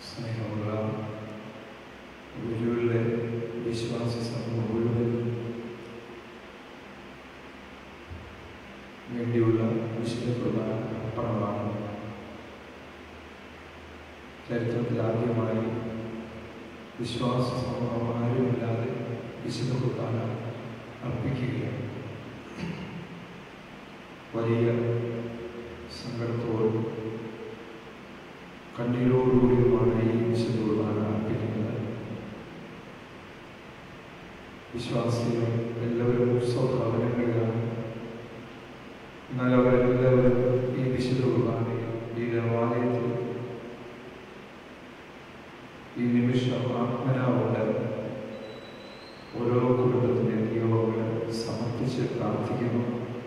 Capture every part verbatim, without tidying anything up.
സ്നേഹമുള്ള ഗുരുവിലെ വിശ്വാസ സമൂഹം മുഴുവൻ വേണ്ടിയുള്ള വിശുദ്ധ കുർബാന അർപ്പണമാണ്. ചരിത്രത്തിൽ ആദ്യമായി വിശ്വാസ സമൂഹം ആരുമില്ലാതെ വിശുദ്ധ കുർബാന അർപ്പിക്കുകയാണ്. വലിയ സങ്കടത്തോടും കണ്ണീരോടുകൂടിയുമാണ് ഈ വിശുദ്ധ കുർബാന അർപ്പിക്കുന്നത്. വിശ്വാസികൾ എല്ലാവരും സ്വഭാവനങ്ങളിലാണ്. എന്നാൽ അവരെല്ലാവരും ഈ വിശുദ്ധ കുർബാനയിൽ ഈ ദേവാലയത്തിൽ ഈ നിമിഷം ആത്മനാവുണ്ട് ഓരോ കുടുംബത്തിൻ്റെ നിയോഗങ്ങൾ സമർപ്പിച്ച് പ്രാർത്ഥിക്കുന്നു.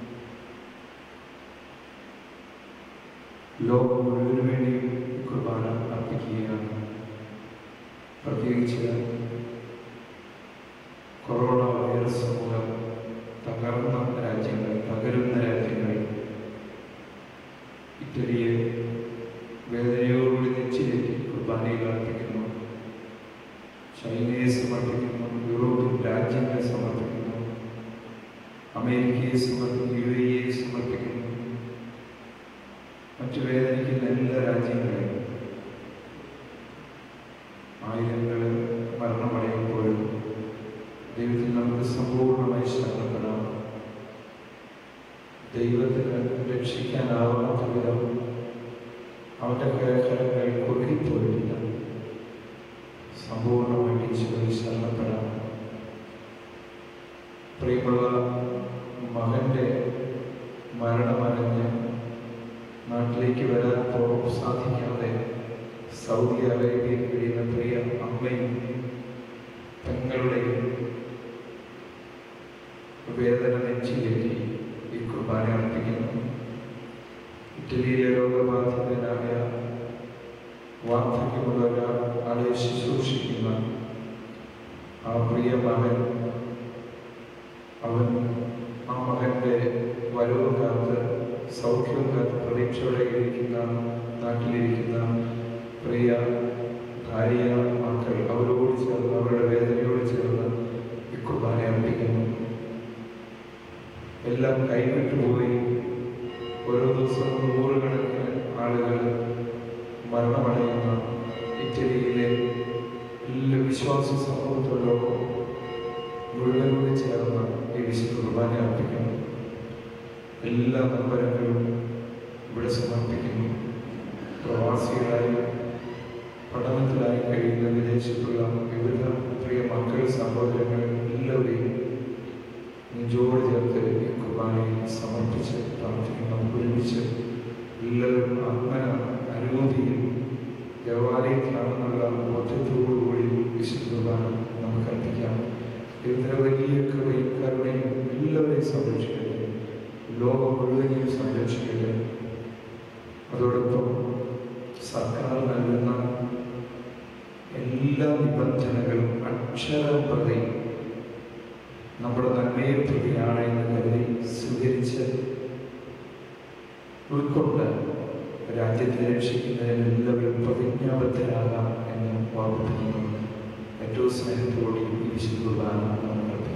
ലോകം മുഴുവന് വേണ്ടിയും കുർബാന അർപ്പിക്കുകയാണ്. പ്രത്യേകിച്ച് കൊറോണ വൈറസ് മൂലം തകർന്ന രാജ്യങ്ങൾ, തകരുന്ന രാജ്യങ്ങൾ, ഇറ്റലിയെ വേദനയോടുകൂടി നെച്ചിലേക്ക് കുർബാനയിൽ അർപ്പിക്കുന്നു. ചൈനയെ സമർപ്പിക്കുന്നു, യൂറോപ്യൻ രാജ്യങ്ങളെ സമർപ്പിക്കുന്നു, അമേരിക്കയെ സമർപ്പിക്കുന്നു, യു എ ഇയെ സമർപ്പിക്കുന്നു, മറ്റു വേദനിക്കുന്ന എല്ലാ രാജ്യങ്ങളെയും. ആയിരങ്ങൾ മരണമടയുമ്പോഴും ദൈവത്തിൽ നമുക്ക് സമ്പൂർണ്ണമായി ശരണപ്പെടാം. ദൈവത്തിന് രക്ഷിക്കാനാവാത്ത വിധം അവൻ്റെ കരങ്ങൾ കുറുകിപ്പോയിട്ടില്ല. സമ്പൂർണ്ണമായിട്ട് ഈശോയിൽ ശരണപ്പെടാം. പ്രിയമുള്ള മകൻ്റെ മരണമറിഞ്ഞ് നാട്ടിലേക്ക് വരാൻ പോകാൻ സാധിക്കാതെ സൗദി അറേബ്യയിൽ കഴിയുന്ന പ്രിയ അമ്മയും തങ്ങളുടെയും വേദന നെഞ്ചിലേക്ക് ഈ കുർബാന അർപ്പിക്കുന്നു. ഇറ്റലിയിലെ രോഗബാധിതനായ വാർദ്ധക്യമുള്ള ഒരാളെ ശുശ്രൂഷിക്കുന്ന ആ പ്രിയ മകൻ, അവൻ ആ മകൻ്റെ വരവ് കാത്ത് സൗഖ്യം കാത്ത് പ്രതീക്ഷയോടെ ഇരിക്കുന്ന നാട്ടിലിരിക്കുന്ന പ്രിയ ഭാര്യ മക്കൾ, അവരോട് ചേർന്ന് അവരുടെ വേദനയോട് ചേർന്ന് ഈ കുർബാന അർപ്പിക്കുന്നു. എല്ലാം കൈവിട്ടുപോയി. ഓരോ ദിവസവും നൂറുകണക്കിന് ആളുകൾ മരണമടയുന്ന ഇറ്റലിയിലെ എല്ലാ വിശ്വാസ സമൂഹത്തോടൊപ്പം മുഴുവനോട് ചേർന്ന് ഈ വിശുദ്ധ കുർബാന അർപ്പിക്കുന്നു. എല്ലാ നമ്പരങ്ങളും ഇവിടെ സമർപ്പിക്കുന്നു. പ്രവാസികളായി പഠനത്തിലായി കഴിയുന്ന വിദേശത്തുള്ള വിവിധ പ്രിയ മക്കൾ, സഹോദരങ്ങൾ എല്ലാവരെയും നെഞ്ചോട് ചേർത്ത് ഈ കുർബാനയിൽ സമർപ്പിച്ച് പ്രാർത്ഥിക്കുന്നു. ഒരുമിച്ച് എല്ലാവരും ആത്മന അനുമതിയും ദേവാലയത്തിലാണെന്നുള്ള ബോധ്യത്തോടുകൂടി വിശുദ്ധ കുർബാന നമുക്ക് അർപ്പിക്കാം. ഇത്ര വലിയ കൃപയും കരുണയും എല്ലാവരെയും സംരക്ഷിക്കട്ടെ, ലോകം മുഴുവനെയും സംരക്ഷിക്കട്ടെ. അതോടൊപ്പം സർക്കാർ നൽകുന്ന എല്ലാ നിബന്ധനകളും അക്ഷരം പ്രതി നമ്മുടെ നന്മയെ പ്രതിയാണ് എന്ന് കരുതി സ്വീകരിച്ച് ഉൾക്കൊണ്ട് രാജ്യത്തെ രക്ഷിക്കുന്നതിന് എല്ലാവരും പ്രതിജ്ഞാബദ്ധരാകാം എന്ന് ഓർമ്മിപ്പിക്കുന്നു. ഏറ്റവും സ്നേഹത്തോടെ ഈ വിശുദ്ധ കുർബാന നമ്മൾ അർപ്പിക്കുന്നു.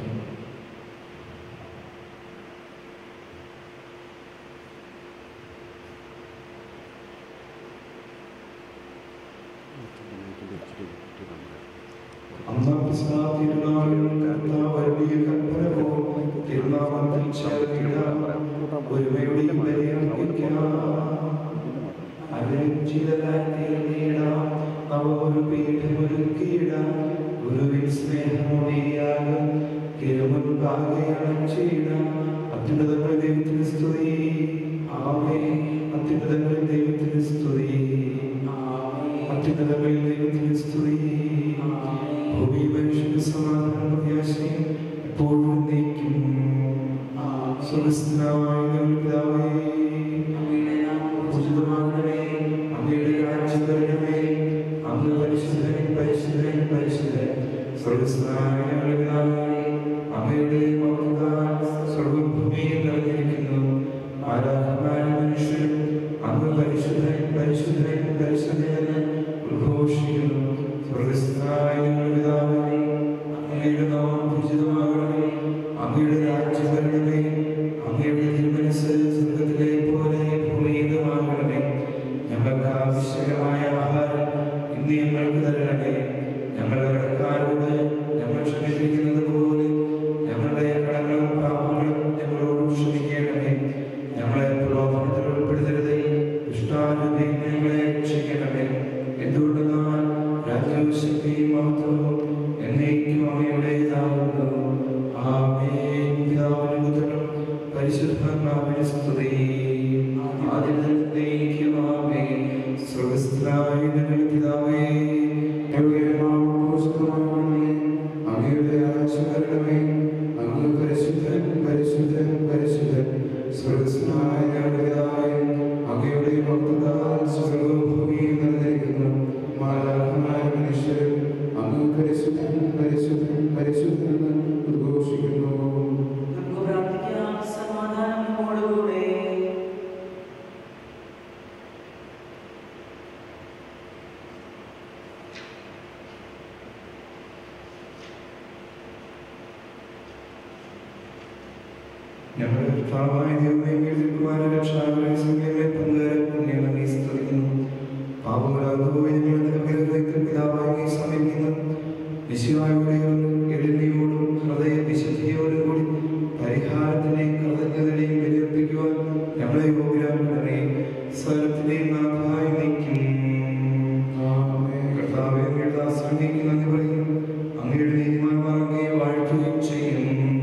അത്യുന്നതങ്ങളിൽ ദൈവത്തിന് സ്തുതി. ആമേൻ. അത്യുന്നതങ്ങളിൽ ദൈവത്തിന് സ്തുതി. അത്യുന്നതങ്ങളിൽ ദൈവത്തിന് സ്തുതി. ഭൂമിയിൽ മനുഷ്യന് സമാധാനം പ്രത്യാശയും എപ്പോഴും നീക്കും. സ്വർഗ്ഗസ്ഥനായ പിതാവേ, പൂജിതമാകണമേ. അങ്ങയുടെ രാജ്യം വരണമേ. അങ്ങ് പരിശുദ്ധൻ, പരിശുദ്ധൻ, പരിശുദ്ധൻ. സ്വർഗ്ഗസ്ഥനായ ഞങ്ങളുടെ പിതാവേ, അങ്ങയുടെ മൗനത്താൽ സ്വർഗ്ഗവും ഭൂമിയും നിറഞ്ഞിരിക്കുന്നു. ആരാധനായ മനുഷ്യരും അങ്ങ് പരിശുദ്ധൻ, പരിശുദ്ധൻ, പരിശുദ്ധൻ ഉദ്ഘോഷിക്കുന്നു. ഞങ്ങളുടെ പിതാവേ, അങ്ങയുടെ നാമം പൂജിതമാകണമേ. അങ്ങയുടെ രാജ്യം വരണമേ. അങ്ങ് പരിശുദ്ധൻ, പരിശുദ്ധൻ, പരിശുദ്ധൻ. സ്വർഗ്ഗസ്ഥനായ ഞങ്ങളുടെ പിതാവേ, അങ്ങയുടെ മഹത്വത്താൽ സ്വർഗ്ഗവും ഭൂമിയും നിറഞ്ഞിരിക്കുന്നു. മാലാഖമാരായ മനുഷ്യരും അങ്ങ് പരിശുദ്ധൻ, പരിശുദ്ധൻ, പരിശുദ്ധൻ എന്ന് ഉദ്ഘോഷിക്കുന്നു. ഞങ്ങളുടെ കർത്താവായ ദൈവമേ, എഴുതിക്കുവാനും രക്ഷാകരെ സംഖ്യകളെ പങ്കുകാരെ നീ സ്തുതിക്കുന്നു. പാപങ്ങളാകുപോയി ഞങ്ങളുടെ ഹൃദയത്തിൽ പിതാവായി നീ സമീപിക്കുന്നു. വിശുദ്ധിയോടും എളിമയോടും ഹൃദയ വിശുദ്ധിയോടും കൂടി പരിഹാരത്തിന്റെയും കൃതജ്ഞതയുടെയും ബലിയർപ്പിക്കുവാൻ ഞങ്ങളെ യോഗ്യരാക്കണമേ. സ്വരത്തിന്റെയും നാഥായി നീക്കും. കർത്താവേ, അങ്ങയുടെ ദാസർക്ക് നന്ദി പറയും. അങ്ങയുടെ നീതിമാന്മാർ അങ്ങയെ വാഴ്ത്തുകയും ചെയ്യും.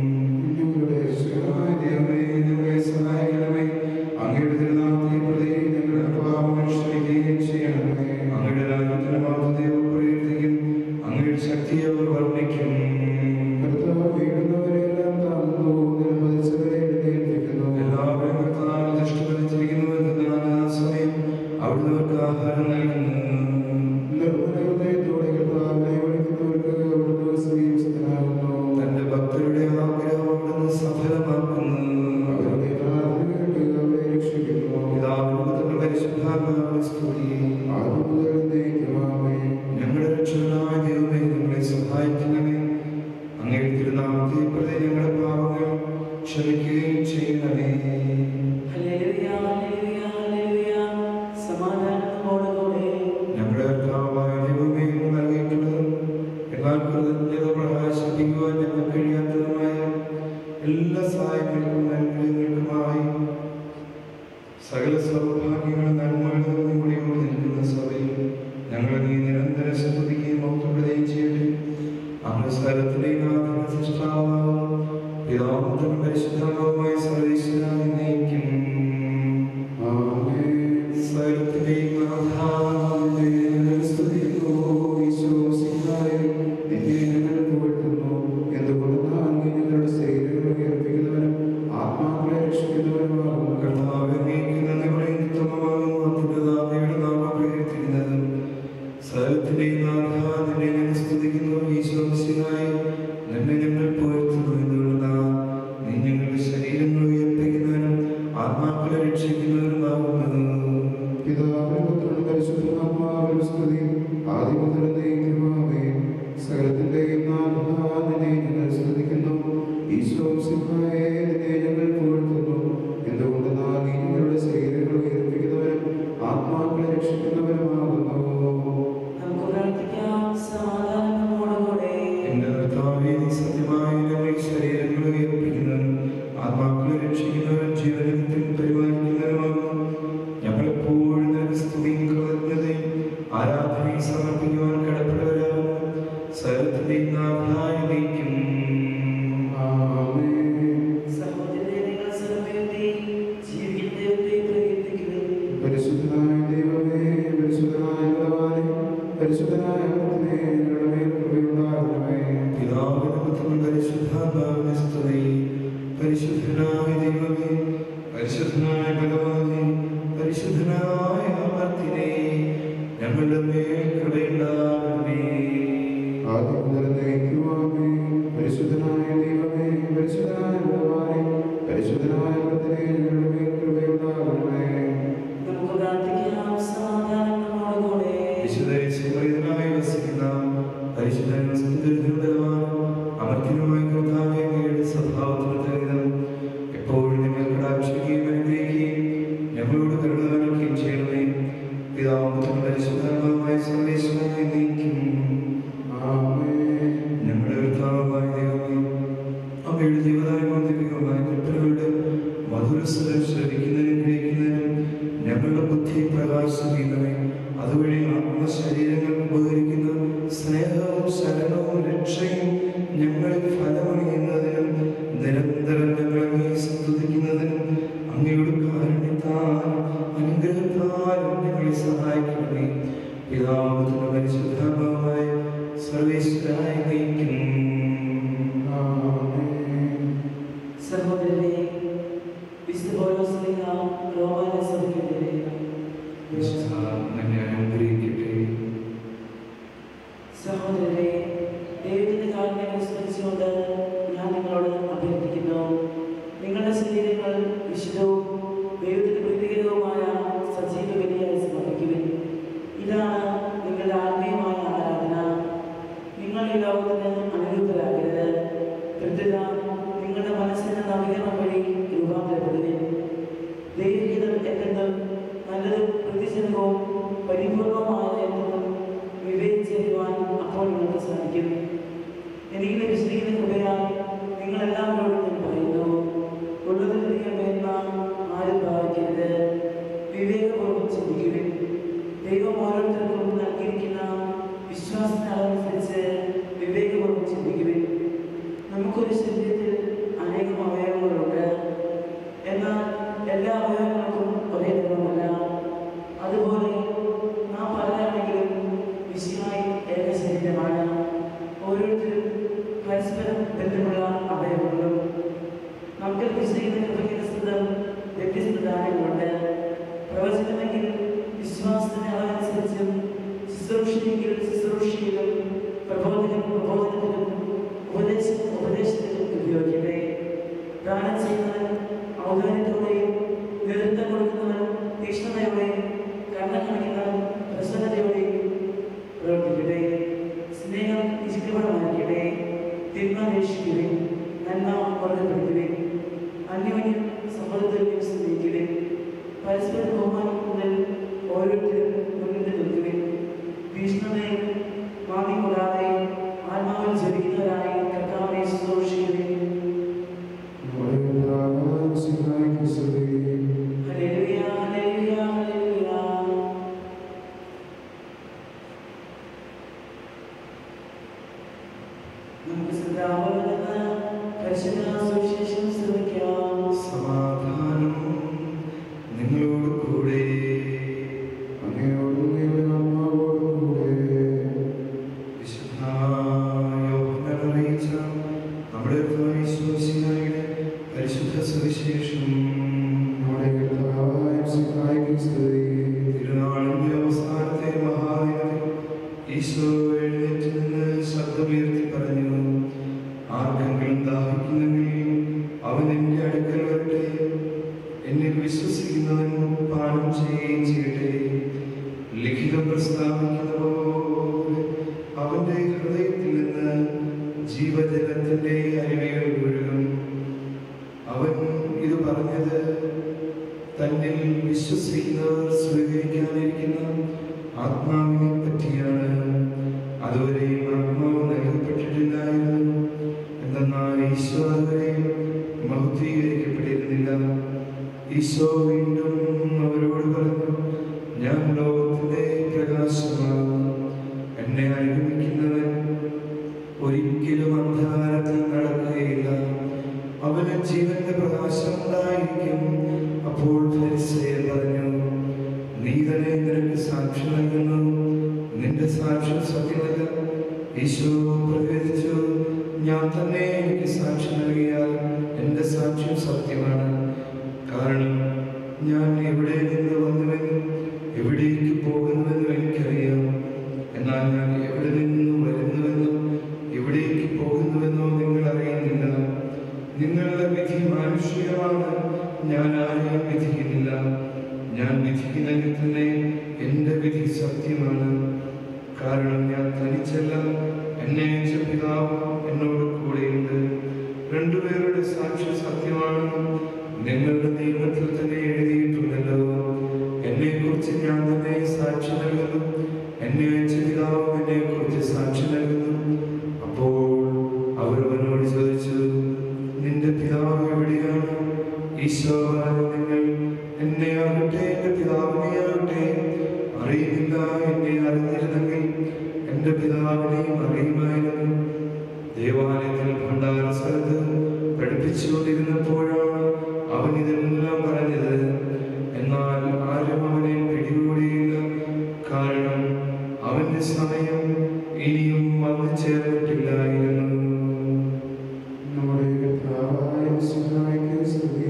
സഹായിക്കണമേ. അങ്ങയുടെ തിരുനാമത്തെ പ്രതി ഞങ്ങളുടെ പാപങ്ങൾ ക്ഷമിക്കുകയും ചെയ്യണമേ. അങ്ങയുടെ രാജ്യത്തിന്റെ മാതൃതയെ പ്രകീർത്തിക്കും. അങ്ങയുടെ ശക്തിയെ വർണ്ണിക്കും. വീഴുന്നവരെല്ലാം താങ്ങുന്നു, നിലംപതിച്ചവരെ എഴുന്നേൽപ്പിക്കുന്നു. എല്ലാവരും കർത്താവ് ദൃഷ്ടിപതിച്ചിരിക്കുന്നു എന്ന സമയം അവിടുന്നവർക്ക് ആഹാരം നൽകുന്നു. ഹൃദയത്തോടെ കർത്താവിനെ വിളിക്കുന്നവർക്ക് അവിടുന്ന് സമീപസ്ഥനാകുന്നു. തന്റെ ഭക്തരുടെ ആഗ്രഹം അവിടുന്ന് സഫലമാക്കുന്നു. ഞങ്ങളുടെ രക്ഷകനായ ദൈവമേ, ഞങ്ങളെ സഹായിക്കണമേ. അങ്ങയുടെ തിരുനാമത്തെ പ്രതി ഞങ്ങളുടെ പാപങ്ങൾ ക്ഷമിക്കുകയും ചെയ്യണമേ. ഞങ്ങളുടെ കർത്താവായ ദൈവമേ, നൽകിയിട്ടുള്ളതും എന്നാൽ കൃതജ്ഞത പ്രകാശിപ്പിക്കുവാൻ ഞങ്ങൾ കഴിയാത്തതുമായ എല്ലാ സഹായങ്ങൾക്കും അനുഗ്രഹങ്ങൾക്കുമായി സകല സൗഭാഗ്യങ്ങളും നന്മകളും കൂടിയോട് നിൽക്കുന്ന സഭയിൽ ഞങ്ങൾ നീ നിരന്തരം സ്തുതിക്കുകയും മഹത്വപ്പെടുകയും ചെയ്യട്ടെ. നമ്മുടെ സ്ഥലത്തിലേക്ക് ആദ്യ സൃഷ്ടാവാകും പിതാവും പരിശുദ്ധാത്മാവുമായ സർവ്വേശ്വരനായി നയിക്കും. സകലത്തിലേക്ക് സ്തുതിക്കുന്നു. ഈശോസിഹായ നിന്നെ ഞങ്ങൾ പുകഴ്ത്തുന്നു. എന്തുകൊണ്ടെന്നാൽ നീ ഞങ്ങളുടെ ശരീരങ്ങളെ ഉയർപ്പിക്കുന്നവനും ആത്മാക്കളെ രക്ഷിക്കുന്നവനുമാകുന്നു. കർത്താവേ, നീക്ക് നന്ദി പറയുന്ന ഉത്തമമാകുന്നു. അത്യുന്നതയുടെ നാമം പ്രകീർത്തിക്കുന്നതും സകലത്തിന്റെയും നാഥാ നിന്നെ ഞങ്ങൾ സ്തുതിക്കുന്നു. ഈശോസിഹായ നിന്നെ ഞങ്ങൾ പുകഴ്ത്തുന്നു. എന്തുകൊണ്ടെന്നാൽ നീ ഞങ്ങളുടെ ശരീരങ്ങൾ ഉയർപ്പിക്കുന്നവനും ആത്മാക്കളെ രക്ഷിക്കുന്നവനുമാകുന്നു. പിതാവിനും പുത്രനും പരിശുദ്ധാത്മാവിനും സ്തുതി. ആദ്യം മുതൽ എന്നേക്കുമാമേൻ. സകലത്തിന്റെയും നാഥാ നിന്നെ ഞങ്ങൾ സ്തുതിക്കുന്നു. ഈശോസിഹായെ നിന്നെ ഞങ്ങൾ പുകഴ്ത്തുന്നു. എന്തുകൊണ്ടെന്നാൽ നീ ഞങ്ങളുടെ ശരീരങ്ങൾ ഉയർപ്പിക്കുന്നവരും ആത്മാക്കളെ രക്ഷിക്കുന്നവരുമാകുന്നു. എന്റെ കർത്താവേ, നീ സത്യമായി ഞങ്ങളുടെ ശരീരങ്ങൾ ഉയർപ്പിക്കുന്നവരും ആത്മാക്കളെ രക്ഷിക്കുന്നവരും ജീവനിത്യത്തിൽ പരിപാലിക്കുന്നവരുമാകുന്നു. ഞങ്ങളെപ്പോഴും നിനക്ക് സ്തുതിയും കൃതജ്ഞതയും ആരാധനയും സമർപ്പിക്കുവാൻ കടപ്പെട്ടവരാകുന്നു. സകലത്തിന്റെയും നാഥായി നയിക്കും. പരിശുദ്ധനായ ദൈവമേ, പരിശുദ്ധനായ ഭഗവാനേ, പരിശുദ്ധനായ അവിടുത്തെ ഞങ്ങളുടെ മേൽ കൃപയുണ്ടാകണമേ. പിതാവിനും പുത്രനും പരിശുദ്ധാത്മാവിനും സ്തുതി. പരിശുദ്ധനായ ദൈവമേ, പരിശുദ്ധനായ ഭഗവാനേ, പരിശുദ്ധനായ അമർത്തിനേ, ഞങ്ങളുടെ മേൽ കൃപയുണ്ടാകണമേ. ആദ്യം മുതൽ എന്നേക്കുമാമേൻ. പരിശുദ്ധനായ ദൈവമേ, പരിശുദ്ധനായ ഭഗവാനേ, പരിശുദ്ധനായ അമർത്തിനേ, ഞങ്ങളുടെ മേൽ കൃപയുണ്ടാകണമേ. വിശുദ്ധനായി വസിക്കുന്ന പരിശുദ്ധനും അമർത്തിനുമായി കർത്താവേ, അങ്ങയുടെ സ്വഭാവത്തിന് എപ്പോഴും ഞങ്ങൾ കടാക്ഷിക്കുകയും അനുഗ്രഹിക്കുകയും ഞങ്ങളോട് കരുണ കാണിക്കുകയും ചെയ്യണമേ. പിതാവും പരിശുദ്ധാത്മാവുമായ സർവ്വേശ്വരനായി നയിക്കും. ഞങ്ങളുടെ കർത്താവായ ദൈവമേ, അങ്ങയുടെ ജീവദായകമായ ദൈവികമായ കൽപ്പനകളുടെ മധുരസ്വരം ശ്രവിക്കുന്നതിനും ഗ്രഹിക്കുന്നതിനും ഞങ്ങളുടെ ബുദ്ധിയെ പ്രകാശിപ്പിക്കണമേ. അതുവഴി ആത്മശരീരങ്ങൾ ഉപകരിക്കുന്ന സ്നേഹവും ശരണവും രക്ഷയും ഞങ്ങളിൽ ഫലമണിയുന്നതിനും നിരന്തരം ഞങ്ങളെ സ്തുതിക്കുന്നതിനും അങ്ങയുടെ കാരുണ്യത്താലും അനുഗ്രഹത്താലും ഞങ്ങളെ സഹായിക്കണമേ. പിതാവ് പിതാവുന്ന പരിശുദ്ധാത്മാവുമായ സർവേശ്വരനായ നയിക്കും. സഹോദരനെ, വിശുദ്ധ പൗലോസ്ലീഹ റോമായിലെ സഭയ്ക്കെതിരെ അനുഗ്രഹിക്കട്ടെ. സഹോദരനെ, ദൈവത്തിന്റെ കാരുണ്യം സ്മരിച്ചുകൊണ്ട് ഞാൻ നിങ്ങളോട് അഭ്യർത്ഥിക്കുന്നു. നിങ്ങളുടെ ശരീരങ്ങൾ വിശുദ്ധവും ദൈവത്തിന് പ്രീതികരവുമായ സജീവ ബലിയായി സമർപ്പിക്കുവിൻ. ഇതാണ് നിങ്ങളുടെ ആത്മീയമായ ആരാധന. നിങ്ങൾ ഈ ലോകത്തിന് അനുരൂപരാകരുത്. പ്രത്യേക നിങ്ങളുടെ മനസ്സിന്റെ നവീകരണം വഴി രൂപാന്തരപ്പെടുവിൻ. ദൈവഗീതം എന്തെന്നും നല്ലതും പ്രതിജനകവും പരിപൂർണമായ എന്തെന്നും വിവേചിച്ചറിയുവാൻ അപ്പോൾ നിങ്ങൾക്ക് സാധിക്കും. എനിക്ക് ലഭിച്ചിരിക്കുന്ന കൃപയാൽ നിങ്ങളെല്ലാവരോടും ഞാൻ പറയുന്നു, ഉള്ളതിലധികം മേന്മ ആരും ഭാവിക്കരുത്. വിവേകപൂർവ്വം ചിന്തിക്കുവിൻ. ദൈവം ഓരോരുത്തർക്കും നൽകിയിരിക്കുന്ന വിശ്വാസത്തിനനുസരിച്ച് വിവേകപൂർവ്വം ചിന്തിക്കുവിൻ. നമുക്കൊരു ശരീരത്തിൽ അനേകം അവയവങ്ങളുണ്ട്. എന്നാൽ എല്ലാ അവയവങ്ങൾക്കും ഒരേ നിറമല്ല. അതുപോലെ നാം പലരാണെങ്കിലും വിശുദ്ധിയായി ഏക ശരീരമാണ്. ഓരോരുത്തരും പരസ്പരം ബന്ധമുള്ള അവയവങ്ങളും. നമുക്ക് ലഭിച്ചിരിക്കുന്ന കൃപയ്ക്കനുസൃതം വ്യത്യസ്ത ദാനങ്ങളുണ്ട്. പ്രവചനമെങ്കിൽ വിശ്വാസത്തിന് അതനുസരിച്ചും, ശുശ്രൂഷയെങ്കിൽ ശുശ്രൂഷയിലും, പ്രബോധനം പ്രബോധനത്തിലും, ഉപദേശം ഉപദേശത്തിലും ഉപയോഗിക്കട്ടെ. ദാനം ചെയ്യുന്നവൻ ഔദാര്യത്തോടെയും, നേതൃത്വം കൊടുക്കുന്നവൻ തീക്ഷ്ണതയോടെയും, കർണം കാണിക്കുന്നവൻ പ്രസന്നതയോടെയും പ്രവർത്തിക്കട്ടെ. സ്നേഹം നിഷ്കപടമായിരിക്കട്ടെ. തിന്മ രക്ഷിക്കുവിൻ. നന്മ വർദ്ധപ്പെടുത്തുവിൻ. അന്യോന്യം സമ്മതത്തിൽ സ്നേഹിക്കുവിൻ. പരസ്പര ബഹുമാനത്തിൽ ഓരോരുത്തരും മുന്നിട്ട് നിൽക്കുവിൻ. ഭീഷണതയും മാന്യം കൂടാതെ ആത്മാവിൽ ജപിക്കുന്നവരായി കർത്താവിനെ ശുശ്രൂഷിക്കുവിൻ. Hallelujah, hallelujah, hallelujah. നമുക്ക് ശ്രദ്ധാപൂർവ്വം പരിശുദ്ധ സുവിശേഷം ശ്രമിക്കാം. സമാധാനം നിങ്ങളോട് കൂടെ. വിശുദ്ധ യോഹന്നാൻ അറിയിച്ച നമ്മുടെ യേശുമിശിഹായുടെ പരിശുദ്ധ സുവിശേഷം. തിരുനാളിന്റെ അവസാനത്തെ മഹാദിനത്തിൽ ഈശോ എഴുന്നേറ്റ് നിന്ന് ശബ്ദമുയർത്തി പറഞ്ഞു, ആർക്കെങ്കിലും ദാഹിക്കുന്നെങ്കിൽ അവൻ എൻ്റെ അടുക്കൽ വരട്ടെ. എന്നിൽ വിശ്വസിക്കുന്നവൻ പാനം ചെയ്യുകയും ചെയ്യട്ടെ. ലിഖിതം പ്രസ്താവിക്കുന്ന പോലെ അവന്റെ ഹൃദയത്തിൽ നിന്ന് ജീവജലത്തിന്റെ അരുവികൾ ഒഴുകും. അവൻ ഇത് പറഞ്ഞത് തന്നിൽ വിശ്വസിക്കുന്നവർ സ്വീകരിക്കാനിരിക്കുന്ന ആത്മാവിനെ പറ്റിയാണ്. അതുവരെയും ആത്മാവ് നൽകപ്പെട്ടിട്ടില്ലായിരുന്നു. എന്നാൽ ഈശോ അതുവരെയും മഹത്വീകരിക്കപ്പെട്ടിരുന്നില്ല. ഈശോ വീണ്ടും അവരോട് പറഞ്ഞു, ഞാൻ ലോകത്തിന്റെ പ്രകാശമാകുന്നു. എന്നെ അനുഗമിക്കുന്നവൻ ഒരിക്കലും അന്ധകാരത്തിൽ നടക്കുകയില്ല. അവന് ജീവന്റെ പ്രകാശം ഉണ്ടായിരിക്കും. അപ്പോൾ ഫരിസേയർ പറഞ്ഞു, നീ തന്നെ നിനക്ക് സാക്ഷ്യം നൽകുന്നു. നിന്റെ സാക്ഷ്യം സത്യമല്ല. ഈശോ പ്രതികരിച്ചു, ഞാൻ തന്നെ എനിക്ക് സാക്ഷ്യം നൽകിയാൽ എൻ്റെ സാക്ഷ്യം സത്യമാണ്. കാരണം ഞാൻ എവിടെ നിന്ന് വന്നുവെന്നും എവിടേക്ക് പോകുന്നുവെന്നും എനിക്കറിയാം. എന്നാൽ ഞാൻ എവിടെ നിന്നും വരുന്നുവെന്നോ എവിടേക്ക് പോകുന്നുവെന്നോ നിങ്ങൾ അറിയുന്നില്ല. നിങ്ങളുടെ വിധി മാനുഷികമാണ്. ഞാൻ ആരെയും വിധിക്കുന്നില്ല. ഞാൻ വിധിക്കുന്നെങ്കിൽ തന്നെ എൻ്റെ വിധി സത്യമാണ്. കാരണം ഞാൻ തനിച്ചല്ല, എന്നെ അയച്ച പിതാവ് എന്നോട് കൂടെയുണ്ട്. രണ്ടുപേരുടെ സാക്ഷ്യം സത്യമാണ്. നിങ്ങളുടെ നിയമത്തിൽ തന്നെ എഴുതിയിട്ടുണ്ടല്ലോ, എന്നെ കുറിച്ച് ഞാൻ തന്നെ സാക്ഷി നൽകുന്നു, എന്നെ അയച്ച പിതാവ് എന്നെ കുറിച്ച് സാക്ഷി നൽകുന്നു. അപ്പോൾ അവർ അവനോട് ചോദിച്ചു, നിന്റെ പിതാവ് എവിടെയാണ്? ഈശോ പറഞ്ഞു, നിങ്ങൾ എന്നെ ആകട്ടെ എൻ്റെ പിതാവിനെ ആകട്ടെ അറിയുന്നില്ല. എന്നെ അറിഞ്ഞിരുന്നെങ്കിൽ എൻ്റെ പിതാവിനെയും അറിയുമായിരുന്നു. ദേവാലയത്തിൽ ഭണ്ഡാര സ്ഥലത്ത് പഠിപ്പിച്ചുകൊണ്ടിരുന്നപ്പോഴാണ് അവൻ ഇതെല്ലാം പറഞ്ഞത്. എന്നാൽ ആരും അവനെ പിടികൂടിയില്ല. കാരണം അവൻ അവന്റെ സമയം ഇനിയും വന്നു ചേർന്നിട്ടില്ലായിരുന്നു. നമ്മുടെ കർത്താവായ മിശിഹായ്ക്ക് സ്തുതി.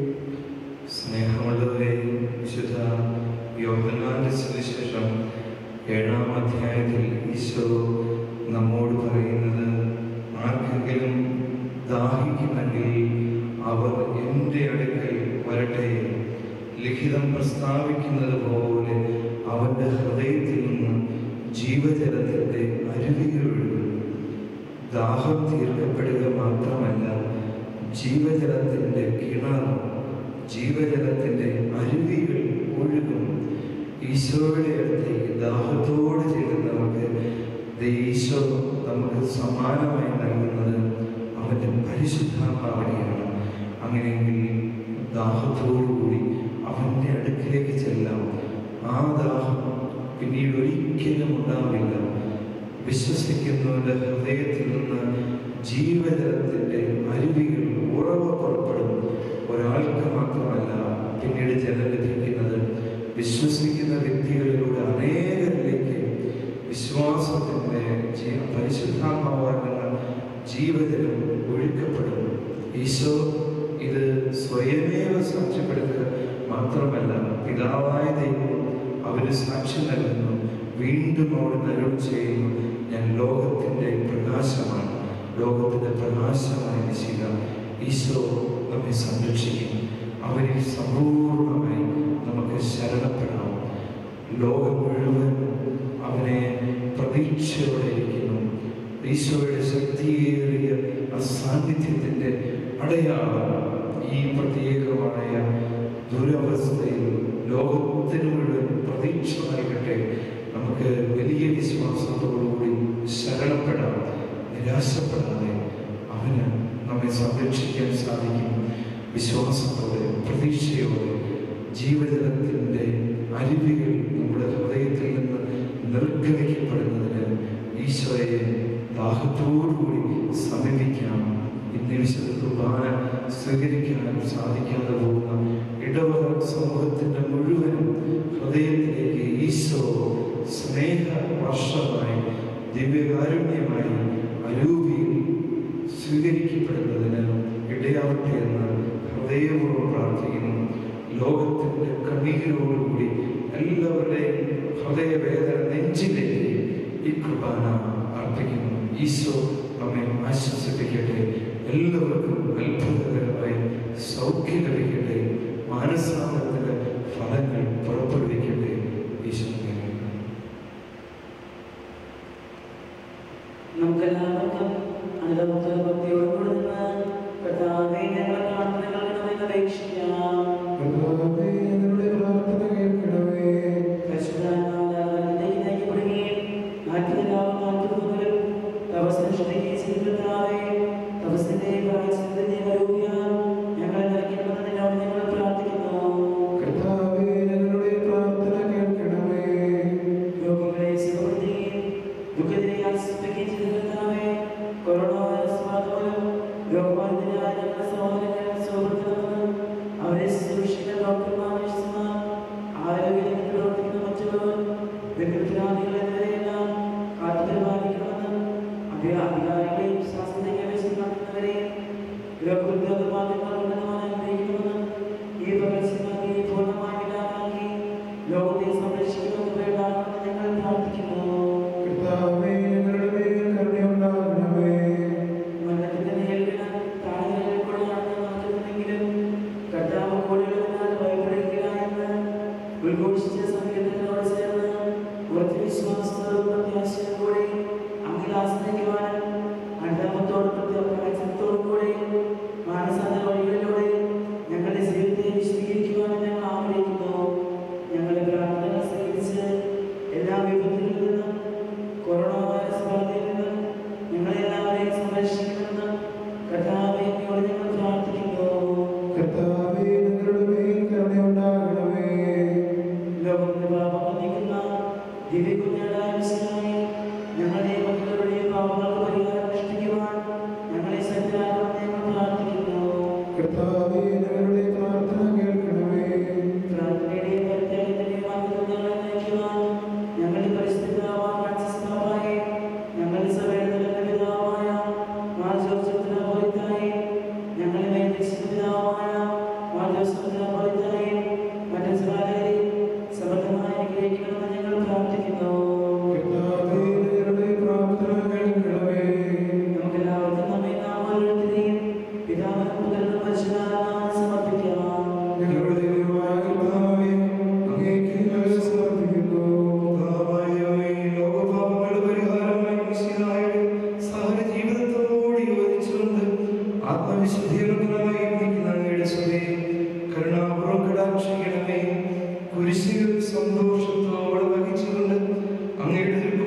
സ്നേഹമുള്ളവരെ, വിശുദ്ധ യോഹന്നാന്റെ സുവിശേഷം ഏഴാം അധ്യായത്തിൽ ഈശോ നമ്മോട് പറയുന്നത്, ആർക്കെങ്കിലും ദാഹിക്കുന്നെങ്കിൽ അവർ എൻ്റെ അടുക്കൽ വരട്ടെ. ലിഖിതം പ്രസ്താവിക്കുന്നത് പോലെ അവൻ്റെ ഹൃദയത്തിൽ നിന്ന് ജീവജലത്തിൻ്റെ അരുവികൾ ഒഴുകും. ദാഹം തീർക്കപ്പെടുക മാത്രമല്ല, ജീവജലത്തിൻ്റെ കിണർ, ജീവജലത്തിൻ്റെ അരുവികൾ ഒഴുകും. ഈശോയുടെ അടുത്തേക്ക് ദാഹത്തോട് ചേരുന്നവർക്ക് ഈശോ നമുക്ക് സമ്മാനമായി നൽകുന്നത് അവൻ്റെ പരിശുദ്ധാത്മാവിനെയാണ്. അങ്ങനെയെങ്കിൽ ദാഹത്തോടുകൂടി അവൻ്റെ അടുക്കിലേക്ക് ചെല്ലാം. ആ ദാഹം പിന്നീട് ഒരിക്കലും ഉണ്ടാവില്ല. വിശ്വസിക്കുന്നവരുടെ ഹൃദയത്തിൽ നിന്ന് ജീവജലത്തിൻ്റെ അരുവികൾ ഉറവ പുറപ്പെടും. ഒരാൾക്ക് മാത്രമല്ല പിന്നീട് ജലം ലഭിക്കുന്നത്, വിശ്വസിക്കുന്ന വ്യക്തികളിലൂടെ അനേകരിലേക്ക് വിശ്വാസത്തിൻ്റെ ജീവ പരിശുദ്ധാത്മാവാകുന്ന ജീവജലം ഒഴുക്കപ്പെടും. ഈശോ ഇത് സ്വയമേവ സാക്ഷ്യപ്പെടുത്തുക മാത്രമല്ല, പിതാവായ ദൈവം അവന് സാക്ഷ്യം നൽകുന്നു. വീണ്ടും അവിടെ അരുൾ ചെയ്യുന്നു, ഞാൻ ലോകത്തിൻ്റെ പ്രകാശമാണ്, ലോകത്തിൻ്റെ പ്രകാശമായ ദിശിക. ഈശോ നമ്മെ സംരക്ഷിക്കും. അവരിൽ സമ്പൂർണമായി നമുക്ക് ശരണപ്പെടാം. ലോകം മുഴുവൻ അവനെ പ്രതീക്ഷയോടെ ഇരിക്കുന്നു. ഈശോയുടെ ശക്തിയേറിയ അസാന്നിധ്യത്തിൻ്റെ അടയാളം ഈ പ്രത്യേകമായ ദുരവസ്ഥയിൽ ലോകത്തിന് മുഴുവൻ പ്രതീക്ഷ നൽകട്ടെ. നമുക്ക് വലിയ വിശ്വാസത്തോടുകൂടി ശരണപ്പെടാം. നിരാശപ്പെടാതെ അവന് നമ്മെ സംരക്ഷിക്കാൻ സാധിക്കും. വിശ്വാസത്തോടെ, പ്രതീക്ഷയോടെ ജീവജലത്തിൻ്റെ അരുവികൾ നമ്മുടെ ഹൃദയത്തിൽ നിന്ന് നിർഗമിക്കപ്പെടുന്നതിന് ഈശോയെ ദാഹത്തോടുകൂടി സമീപിക്കാം. ഇന്ന് വിശുദ്ധ കുർബാന സ്വീകരിക്കാനും സാധിക്കാതെ പോകുന്ന ഇടവക സമൂഹത്തിൻ്റെ മുഴുവനും ഹൃദയത്തിലേക്ക് ഈശോ സ്നേഹ വർഷമായി ദിവ്യകാരുണ്യമായി അരൂപിയിൽ സ്വീകരിക്കപ്പെടുന്നതിന് ഇടയാവട്ടെ എന്ന് ഹൃദയപൂർവ്വം പ്രാർത്ഥിക്കുന്നു. ലോകത്തിൻ്റെ കണ്ണീരോടുകൂടി എല്ലാവരുടെയും ഹൃദയവേദന നെഞ്ചിലേക്ക് ഈ കുർബാന അർപ്പിക്കുന്നു. ഈശോ നമ്മെ ആശ്വസിപ്പിക്കട്ടെ. എല്ലാവർക്കും അത്ഭുതകരമായി സൗഖ്യം ലഭിക്കട്ടെ. മാനസാന്തരത്തിൻ്റെ ഫലങ്ങൾ പുറപ്പെടുവിക്കട്ടെ. ഈശോ നമുക്കെല്ലാവർക്കും അനുഭവത്തോടെ ഭക്തിയോടുകൂടി നിന്ന് കർത്താവേ ഞങ്ങളെ പ്രാർത്ഥനകൾക്ക് അപേക്ഷിക്കാം. ദിവ്യ കുഞ്ഞാടായ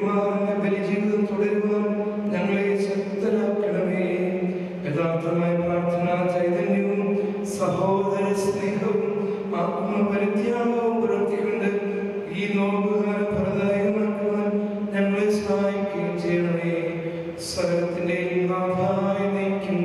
കൈമാറുന്ന ബലിജീവിതം തുടരുവാൻ ഞങ്ങളെ ശക്തരാക്കണമേ. യഥാർത്ഥമായ പ്രാർത്ഥനാ ചൈതന്യവും സഹോദര സ്നേഹവും ആത്മപരിത്യാഗവും പ്രവർത്തിക്കൊണ്ട് ഈ നോമ്പുകാല ഫലദായകമാക്കുവാൻ ഞങ്ങളെ സഹായിക്കുകയും ചെയ്യണമേ. സകലത്തിന്റെയും നാഥായ നയിക്കും.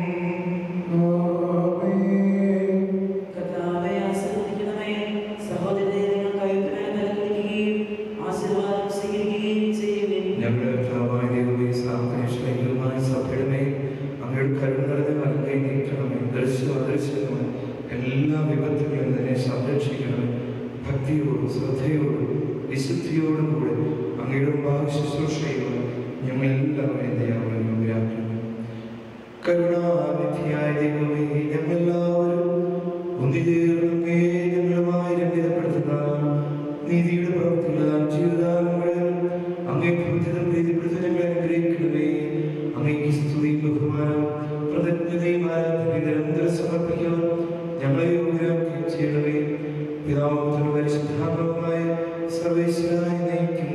ഞങ്ങളുടെ കർത്താവായ ദൈവമേ, സാന്ത്വനശീലമായ സഭയുടെ മേൽ അങ്ങയുടെ കരുണയുടെ വലം കൈ നീട്ടണമേ. ദൃശ്യം അദൃശ്യമായ എല്ലാ വിപത്തുകളിൽ തന്നെ സംരക്ഷിക്കണമേ. ഭക്തിയോടും ശ്രദ്ധയോടും വിശുദ്ധിയോടും കൂടെ അങ്ങയുടെ മുമ്പാകെ ശുശ്രൂഷ ചെയ്യുവാൻ ഞങ്ങളെല്ലാവരെയും ദയാവനം വ്യാപനം. കരുണാനിധിയായ ദൈവമേ, ഞങ്ങളെല്ലാവരും ഒന്നുചേർന്നേ ഞങ്ങളുമായി രമ്യതപ്പെടുത്തുന്ന നീതിയുടെ പ്രവർത്തികളാൽ ജീവിതകാലം മുഴുവൻ അങ്ങേ പൂജിതം പ്രീതിപ്പെടുത്തി ഞങ്ങളെ അനുഗ്രഹിക്കണമേ. അങ്ങേക്ക് സ്തുതിയും ബഹുമാനവും കൃതജ്ഞതയും ആരാധനയും നിരന്തരം സമർപ്പിക്കുവാൻ ഞങ്ങളെ യോഗ്യരാക്കുകയും ചെയ്യണമേ. പിതാവും പരിശുദ്ധാത്മാവുമായ സർവേശ്വരനായി നയിക്കും.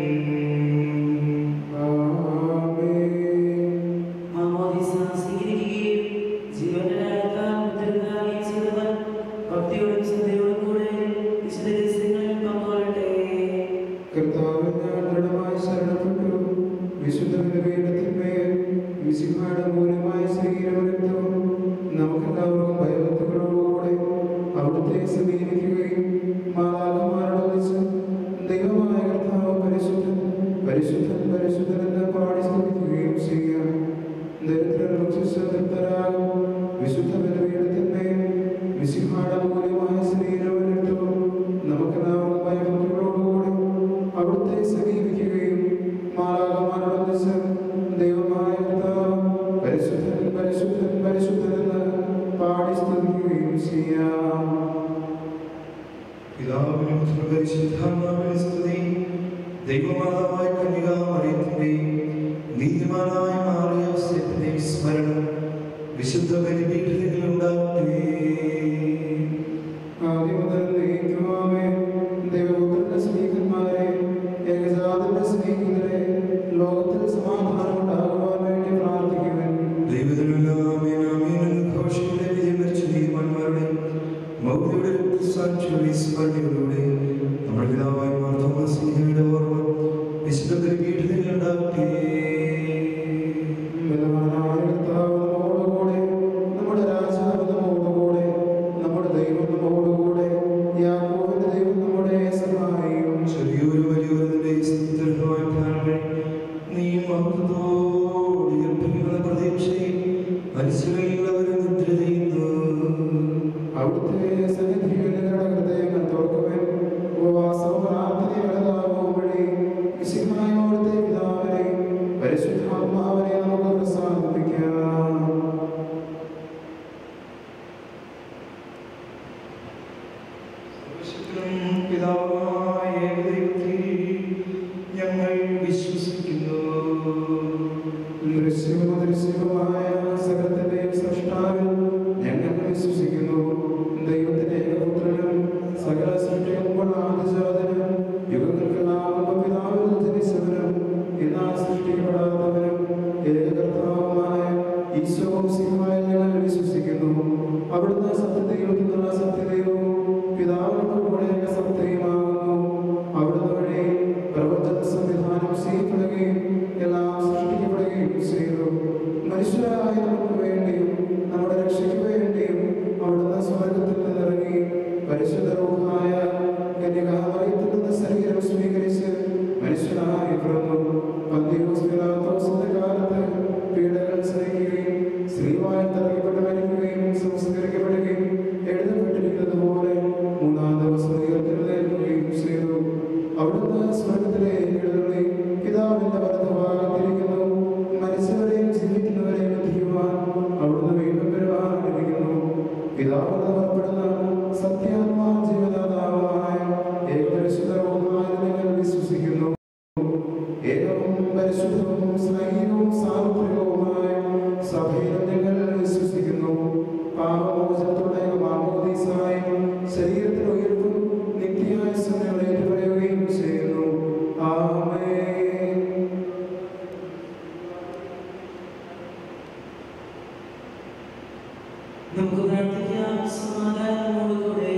ദൈവമാതാവായ കന്യകാമറിയത്തിന്റെയും നീതിമാനായ മാറിയ യോസേഫിന്റെയും സ്മരണം വിശുദ്ധ ബലിപീഠത്തിൽ ഉണ്ടാകട്ടെ. ദൈവപുത്രന്റെ സ്നേഹിതന്മാരെ, ഏകജാതന്റെ സ്നേഹിതരെ, ലോകത്തിൽ സമാധാനം ഉണ്ടാകുവാൻ വേണ്ടി പ്രാർത്ഥിക്കുവാൻ ഘോഷയുടെ വിജയമരിച്ച നീതിമാന്മാരുടെ മൗര്യയുടെ സാക്ഷിയുടെ സ്മരണയിലൂടെ നമ്മുടെ പിതാവായ മാർത്തോമാസ്ലീഹയുടെ ഓർമ്മ വിശുദ്ധ ബലിപീഠത്തിൽ ഉണ്ടാകട്ടെ. നമ്മുടെ രാജാവ് നമ്മോടുകൂടെ, നമ്മുടെ ദൈവം നമ്മോടുകൂടെ, യാക്കോബിന്റെ ദൈവം നമ്മുടെ സഹായിയും. ചെറിയൊരു വലിയൊരു സ്ഥിരമായ ധാരണ നീ മഹത്വത്തോടെ ഏർപ്പെടുന്ന പ്രതീക്ഷയിൽ മനസ്സിലുള്ളവരെ നിദ്ര ചെയ്യുന്നു. അവിടുത്തെ സന്നിധിയിൽ നിങ്ങളുടെ ഹൃദയങ്ങൾ തുറക്കുവാൻ ഉപവാസവും പ്രാർത്ഥനയും വലുതാവും വഴി വിശുദ്ധനായോടത്തെ പിതാവിനെ പരിശുദ്ധാത്മാവിനെ നമുക്ക് പ്രസാദിപ്പിക്കാം. പിതാവായ ദൈവത്തിൽ ഞങ്ങൾ വിശ്വസിക്കുന്നു. ദൃശ്യവും അദൃശ്യവുമായ സകലത്തിന്റെയും സൃഷ്ടാവിൽ ഞങ്ങൾ വിശ്വസിക്കുന്നു. ദൈവത്തിന്റെ ഏകപുത്രനും സകല സൃഷ്ടിക്കുമ്പോൾ ആദിജാതനും യുഗങ്ങൾക്കെല്ലാം പിതാവിൽ ജനിച്ചവനും എന്നാൽ സൃഷ്ടിക്കപ്പെടാത്തവനും ഏകകർത്താവുമായ ഈശോ മിശിഹായിൽ ഞങ്ങൾ വിശ്വസിക്കുന്നു. അവിടുന്ന് സത്യദൈവത്തിനുള്ള സത്യദൈവവും പിതാവിനോട് കൂടെ സത്യമാകുന്നു. അവിടുന്ന് വഴി പ്രപഞ്ച സംവിധാനം ചെയ്യപ്പെടുകയും എല്ലാം സൃഷ്ടിക്കപ്പെടുകയും ചെയ്തു. മനുഷ്യരായ നമുക്ക് വേണ്ടിയും നമ്മുടെ രക്ഷയ്ക്ക് വേണ്ടിയും അവിടുന്ന് സ്വർഗത്തിൽ നിന്നിറങ്ങി പരിശുദ്ധ റൂഹായ കന്യകാമറിയത്തിൽ നിന്ന് ശരീരം സ്വീകരിച്ച് മനുഷ്യനായി പിറന്നു. പന്തിയോസ് പിലാത്തോസിന്റെ കാലത്ത് പീഡകൾ സഹിക്കുകയും സ്ത്രീവായിൽ തറയ്ക്കപ്പെട്ട് മരിക്കുകയും സംസ്കരിക്കപ്പെടുകയും എഴുതപ്പെട്ടിരിക്കുന്നത് പോലെ മൂന്നാം ദിവസം ഉയർത്തെഴുന്നേൽക്കുകയും ചെയ്തു. അവിടുന്ന് സ്വർഗത്തിലേക്ക് എഴുന്നള്ളി പിതാവിന്റെ വലതുഭാഗത്തിരിക്കുന്നു. മരിച്ചവരെയും ജീവിക്കുന്നവരെയും വിധിക്കുവാൻ അവിടുന്ന് വീണ്ടും വരുവാനിരിക്കുന്നു. പിതാവെന്ന് പുറപ്പെടുന്ന സത്യാത്മാ ജീവദാതാവായ ഏകപരിശുദ്ധ റൂഹായിൽ ഞങ്ങൾ വിശ്വസിക്കുന്നു. ഏകവും പരിശുദ്ധവും സ്നേഹവും സാർവത്രികവുമായ സഭയിലും ഞങ്ങൾ വിശ്വസിക്കുന്നു. പാപമോചനത്തോടെ മാമോദീസായും ശരീരത്തിന് ഉയർപ്പും നിത്യായുസ്സും ഞങ്ങൾ ഏറ്റുപറയുകയും ചെയ്യുന്നു. ആമേൻ. നമുക്ക് പ്രാർത്ഥിക്കാം. സമാധാനത്തോടുകൂടെ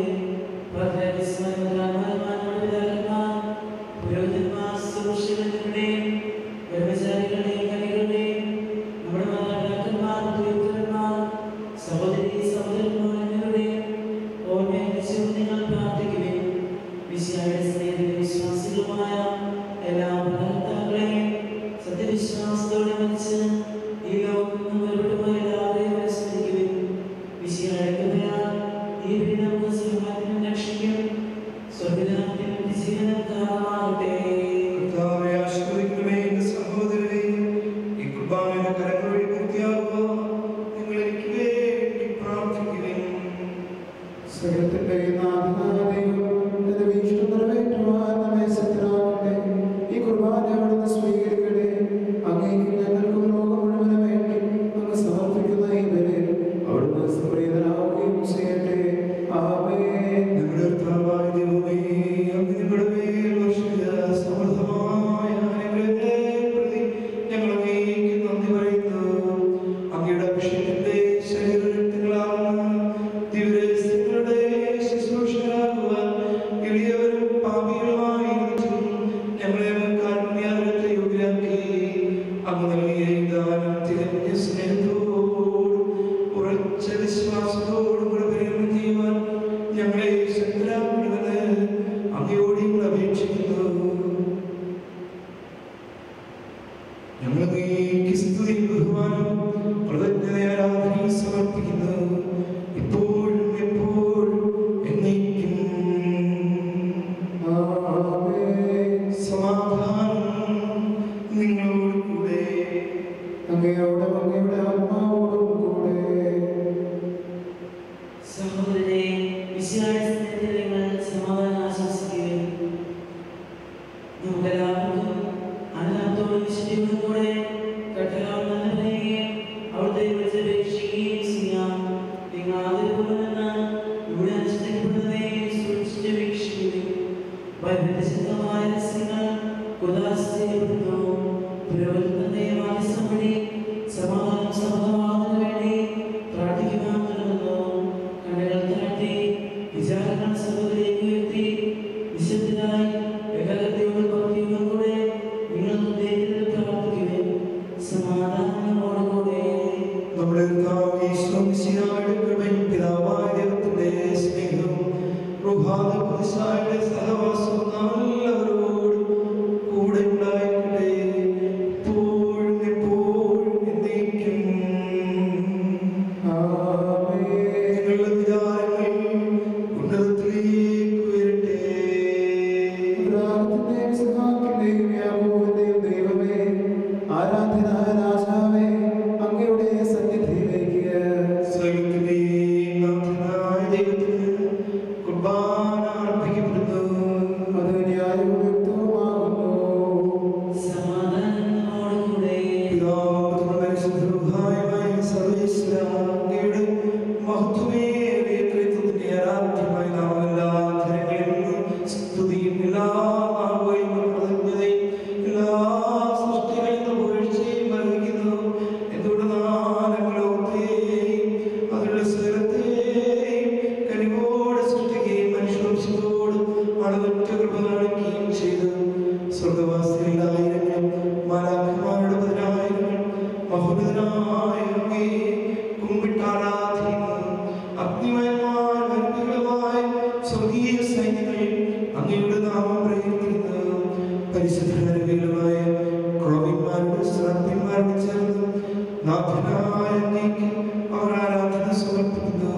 പുരോഹിതന്മാർ, സുരക്ഷിതരുടെയും ബ്രഹ്മചാരികളുടെയും കനികളുടെയും നമ്മുടെ മാതാപിതാക്കന്മാർ, പുരോഹിതന്മാർ, സഹോദരി സഹോദരന്മാർ എന്നിവരുടെയും ഓർമ്മയെക്കുറിച്ച് നിങ്ങൾ പ്രാർത്ഥിക്കുകയും വിശാല സ്നേഹത്തിലും വിശ്വാസികളുമായ എല്ലാ ഭരണകർത്താക്കളെയും സത്യവിശ്വാസത്തോടെ മരിച്ച് ഈ ലോകത്തിൽ നിന്ന് വേർപെട്ടുപോയ എല്ലാവരെയും അനുസ്മരിക്കുകയും വിശാലയാൽ ഈ വീട് നമുക്ക് സിംഹാസനം രക്ഷിക്കും സ്വർഗ്ഗരാജ്യത്തിൽ ജീവനം കാരണമാകട്ടെ. കർത്താവേ, ആശീർവദിക്കണമേ എന്റെ സഹോദരനെ. ഈ കുർബാനയുടെ കരങ്ങൾ വഴി പൂർത്തിയാകുക നിങ്ങൾ എനിക്ക് വേണ്ടി പ്രാർത്ഥിക്കുവിൻ. സകലത്തിന്റെ നാഥനാഥയും നിന്റെ വീക്ഷണം നിറവേറ്റുവാൻ നമ്മെ സജ്ജരാക്കട്ടെ. ഈ കുർബാന അവിടുന്ന് സ്വീകരിക്കട്ടെ. അങ്ങേക്കും ഞങ്ങൾക്കും ലോകം മുഴുവനും വേണ്ടി അങ്ങ് സമർപ്പിക്കുന്ന ഈ ബലി അവിടുന്ന് സംപ്രീതനാവുകയും ചെയ്യട്ടെ. ആമേൻ. ഞങ്ങളുടെ കർത്താവായ ദൈവമേ, അങ്ങ് ഞങ്ങളുടെ മേൽ വർഷിച്ച സമൃദ്ധമായ അനുഗ്രഹങ്ങളെ പ്രതി ഞങ്ങൾ അങ്ങേക്ക് നന്ദി പറയുന്നു. അങ്ങയുടെ അഭിഷേകത്തിന്റെ ശരീരരക്തങ്ങളാകുന്ന ദിവ്യരഹസ്യങ്ങളുടെ ശുശ്രൂഷകരാകുവാൻ എളിയവരും പാപികളുമായിരിക്കും ഞങ്ങളെ കാരുണ്യാകരത്തെ യോഗ്യരാക്കി. അങ്ങ് നൽകിയ ഈ ദാനം തികഞ്ഞ സ്നേഹത്തോടും ഉറച്ച വിശ്വാസത്തോടും കൂടെ പരിഗണന ചെയ്യുവാൻ ഞങ്ങളെ ശക്തരാക്കണമെന്ന് അങ്ങയോട് ഞങ്ങൾ അപേക്ഷിക്കുന്നു. ഞങ്ങൾ അങ്ങേക്ക് സ്തുതിയും ബഹുമാനവും കൃതജ്ഞതയും ആരാധനയും സമർപ്പിക്കുന്നു, ഇപ്പോഴും എപ്പോഴും എന്നേക്കും. ആമേൻ. സമാധാനം നിങ്ങളോട് കൂടെ. അങ്ങയോടും അങ്ങയുടെ ആത്മാവോടും കൂടെ. സഹോദരനെ, വിശാല സ്നേഹത്തിൽ നിങ്ങൾ സമാധാനം ആശംസിക്കുകയും നമുക്കെല്ലാവർക്കും അനുതാപത്തോടും വിശുദ്ധിയോടും കൂടെ കർത്താവിൽ നന്ദി പറയുകയും അവിടുത്തെ വിളിച്ചപേക്ഷിക്കുകയും ചെയ്യാം. നിങ്ങൾ ആദരപൂർവ്വമെന്ന് ഇവിടെ അനുഷ്ഠിക്കപ്പെടുന്നതേ സൂക്ഷിച്ച് വീക്ഷിക്കുകയും പരിശുദ്ധമായ രഹസ്യങ്ങൾ ഉദാസ ചെയ്യപ്പെടുന്നു. പുരോഹിതന്റെ മാനസം വഴി സമാധാനം സമാധാനത്തിന് വേണ്ടി പ്രാർത്ഥിക്കുവാൻ തുടങ്ങുന്നു. കണ്ണുകൾ താഴ്ത്തി വിചാരങ്ങൾ സഹോദരിലേക്ക് ഉയർത്തി വിശുദ്ധരായി ഏകാഗ്രതയോടും ഭക്തിയോടും കൂടെ നിങ്ങൾ ഹൃദയത്തിൽ പ്രാർത്ഥിക്കുകയും സമാധാനത്തോടുകൂടെ. നമ്മുടെ കർത്താവ് യേശു മിശിഹായുടെ കൃപയും പിതാവായ ദൈവത്തിന്റെ സ്നേഹവും റൂഹായുടെ പ്രതിഷ്ഠയുടെ സഹവാസവും നാം എല്ലാവരോടും കൂടെ ഉണ്ടായിരിക്കട്ടെ, ഇപ്പോഴും എപ്പോഴും എന്നേക്കും. ആമേൻ. നിങ്ങളുടെ വിചാരങ്ങൾ ഉന്നതത്തിലേക്ക് ഉയരട്ടെ. ഇബ്രാഹിമിന്റെയും ഇസ്ഹാക്കിന്റെയും യാക്കോബിന്റെയും ദൈവമേ, ആരാധ്യനായ രാജാവേ, അങ്ങയുടെ സന്നിധിയിലേക്ക് സകലത്തിന്റെയും നാഥനായ ദൈവത്തിന് കുർബാന അർപ്പിക്കപ്പെടുന്നു. അത് ന്യായവും യുക്തവുമാകുന്നു. സമാധാനത്തോടുകൂടെ. പിതാവും പരിശുദ്ധനുമായ സർവേശ്വര, അങ്ങയുടെ മഹത്വമേറിയ ത്രിത്വത്തിന്റെ ആരാധ്യമായ നാമമെല്ലാ ധരങ്ങളിലും സ്തുതിയും എല്ലാ നാമവും കൃതജ്ഞതയും എല്ലാ സൃഷ്ടികളിൽ നിന്നും പുകഴ്ചയും നൽകുന്നു. എന്തുകൊണ്ടെന്നാൽ ലോകത്തെയും അതിലുള്ള സകലത്തെയും കനിവോടെ സൃഷ്ടിക്കുകയും മനുഷ്യവംശത്തോട് അളവറ്റ കൃപ കാണിക്കുകയും ചെയ്തു. സ്വർഗവാസികളുടെ ആയിരങ്ങളും മാലാഖമാരുടെ പതിനായിരങ്ങളും മഹോന്നതനായ അങ്ങയെ കുമ്പിട്ടാരാധിക്കുന്നു. അഗ്നിമയമായ വൻപികളുമായ സ്വർഗീയ സൈന്യങ്ങൾ അങ്ങയുടെ നാമം പ്രകീർത്തിക്കുന്നു. പരിശുദ്ധമായ ക്രോവിന്മാരുടെ ശ്രാപ്യന്മാരുടെ ചേർന്ന് നാഥനായ അങ്ങേക്ക് അവർ ആരാധന സമർപ്പിക്കുന്നു.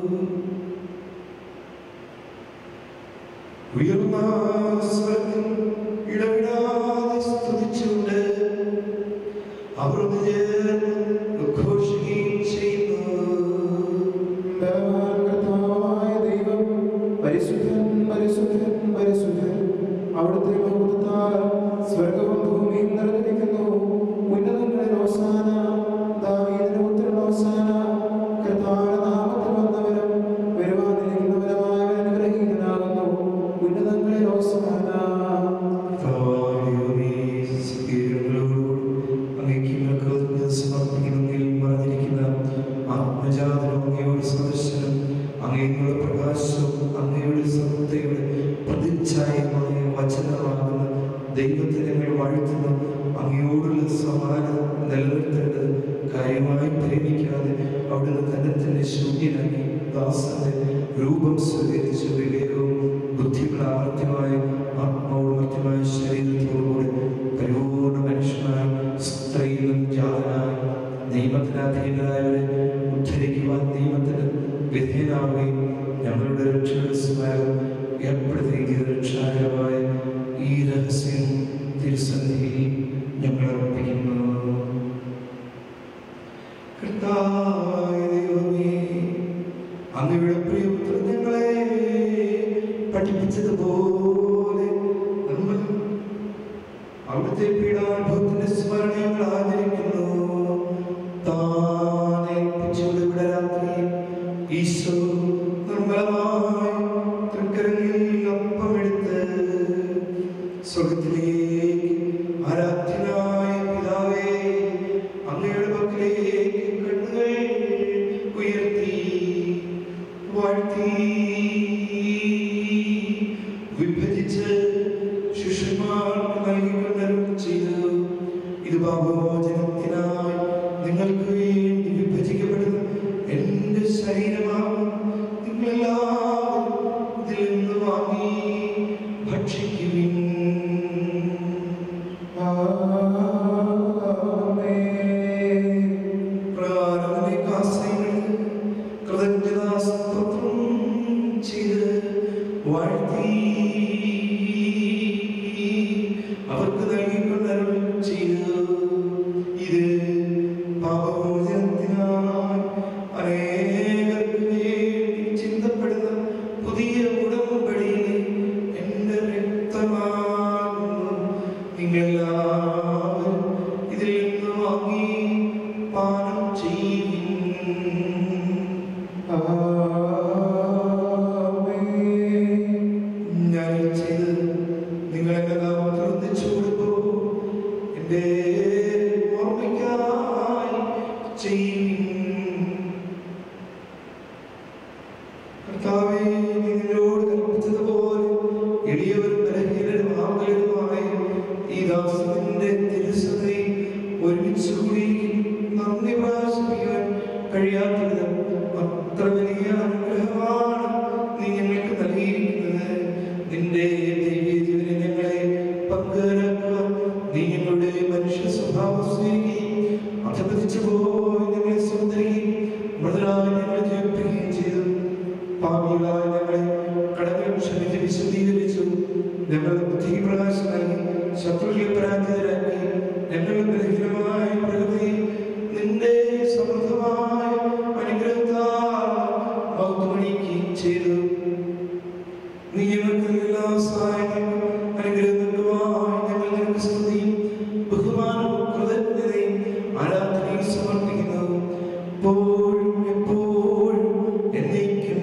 ഉയർന്ന സ്വരത്തിൽ ഇടവിടാതെ സ്തുതിച്ചുകൊണ്ട് അവർ ഒന്ന് ചേർന്ന് ഉദ്ഘോഷിക്കുകയും ചെയ്യുന്നു. ബലവാൻ കർത്താവായ ദൈവം, പരിശുദ്ധൻ പരിശുദ്ധൻ പരിശുദ്ധൻ, അവിടുത്തെ മഹത്വത്താൽ സ്വർഗവും ഭൂമിയും നിറഞ്ഞിരിക്കുന്നു. ഉന്നതങ്ങളിൽ ഹോസാന, ദാവീദിന്റെ പുത്രൻ ഹോസാന. കർത്താവിന്റെ നാമത്തിൽ വന്നവരും വരുവാനിരിക്കുന്നവരുമായ അനുഗ്രഹീതനാകുന്നു. ഉന്നതങ്ങളിൽ ഹോസാന. കർത്താവായ ദൈവമേ, സകലങ്ങളോടും അങ്ങേക്ക് ഞങ്ങൾക്ക് വിചാരിക്കാതെ അവിടുന്ന് തന്നെ തന്നെ ശൂന്യനാക്കി ദാസന്റെ രൂപം സ്വീകരിച്ച് വിവേകവും ബുദ്ധിപ്രാവർത്തിയമായ ആത്മാവുമത്യമായ ശരീരത്തോടുകൂടി പരിപൂർണ മനുഷ്യനായി സ്ത്രീയിൽ നിന്നും ജാതനായി നിയമത്തിനാധീനരായവരെ ഉദ്ധരിക്കുവാൻ നിയമത്തിന് വിധേയനാവുകയും ഞങ്ങളുടെ രക്ഷയുടെ സ്മരണം ഏർപ്പെടുത്തിയ രക്ഷാകരമായ ഈ രഹസ്യം തിരുസന്നിധിയിൽ ഞങ്ങൾ അർപ്പിക്കുന്നു. കർത്താവായ ദൈവമേ, അങ്ങയുടെ പ്രിയപുത്രൻ ഞങ്ങളെ പഠിപ്പിച്ചതുപോലെ നമ്മൾ അവിടുത്തെ പീഡാനുഭവത്തിന്റെ സ്മരണ ഞങ്ങൾ ആചരിക്കുന്നു. താനെ ഇവിടെ രാത്രി ഈശോ നിർമ്മലമായി തൃക്കരങ്ങളിൽ അപ്പമെടുത്ത് സ്വർഗത്തിലേക്ക് ആരാധ്യനായ പിതാവേ, അങ്ങയുടെ പക്കലേക്ക് കണ്ണുകൾ ഉയർത്തി വാഴ്ത്തി വിഭജിച്ച് ശിഷ്യന്മാർക്ക് നൽകിക്കൊണ്ടരുളി ചെയ്തു. ഇത് പാപമോചനത്തിനായി നിങ്ങൾക്ക് വേണ്ടി വിഭജിക്കപ്പെടുന്ന എന്റെ ശരീരമാണ്. നിങ്ങളെല്ലാവരും ഇതിൽ നിന്ന് വാങ്ങി ഭക്ഷിക്കുവിൻ. കൃതജ്ഞതാസ്തോത്രം ചെയ്ത് വാഴ്ത്തി അവർക്ക് നൽകിക്കൊണ്ടരുളി ചെയ്തു. ഇത് പാപമോചനത്തിനായി അനേകർക്ക് വേണ്ടി ചിന്തപ്പെടുന്ന പുതിയ ഉടമ്പടിയിലെ എന്റെ രക്തമാകുന്നു. നിങ്ങളെല്ലാവരും ഇതിൽ നിന്ന് വാങ്ങി പാനം ചെയ്യുവിൻ. ഞാൻ ചെയ്ത് നിങ്ങളെല്ലാം ഒന്നിച്ചു കൊടുക്കൂ. എന്റെ ഓർമ്മയ്ക്കായി ചെയ്യുവിൻ. കർത്താവേ, നിങ്ങളോട് കൽപ്പിച്ചതുപോലെ എളിയവരും ബലഹീനരും ആകുലരുമായ ഈ ദാസന്റെ തിരുസഭയിൽ ഒരുമിച്ച് കൂടി നന്ദി പ്രകാശിപ്പിക്കാൻ കഴിയാത്ത വിധം അത്ര വലിയ അനുഗ്രഹമാണ് നീ ഞങ്ങൾക്ക് നൽകിയിരിക്കുന്നത്. നിന്റെ ദൈവീയ ജീവനെ ഞങ്ങളെ പങ്കുവരാക്കുവാൻ നീ ഞങ്ങളുടെ മനുഷ്യ സ്വഭാവം സ്വീകരിക്കുകയും അധപതിച്ചു പോയി ഞങ്ങളെ സ്വന്തരിക്കുകയും മൃതരായി ഞങ്ങളെ ജീവിപ്പിക്കുകയും ചെയ്തു. പാപികളായ ഞങ്ങളെ കടങ്ങൾ ക്ഷമിച്ച് വിശദീകരിച്ചു. ഞങ്ങളുടെ ബുദ്ധി പ്രകാശം നൽകി ശത്രുക്കളെ പരാജിതരാക്കി. ഞങ്ങളുടെ ബലഹീനമായ പ്രകൃതി നിന്റെ സമൃദ്ധമായ അനുഗ്രഹത്താൽ മഹത്വമണിയിക്കുകയും ചെയ്തു. നീ ഞങ്ങൾക്ക് എല്ലാ സഹായങ്ങളും അനുഗ്രഹം നൽകുവാൻ ഞങ്ങൾ നിനക്ക് സ്തുതിയും ബഹുമാനവും കൃതജ്ഞതയും ആരാധനയും സമർപ്പിക്കുന്നു. എപ്പോഴും എപ്പോഴും എന്നേക്കും.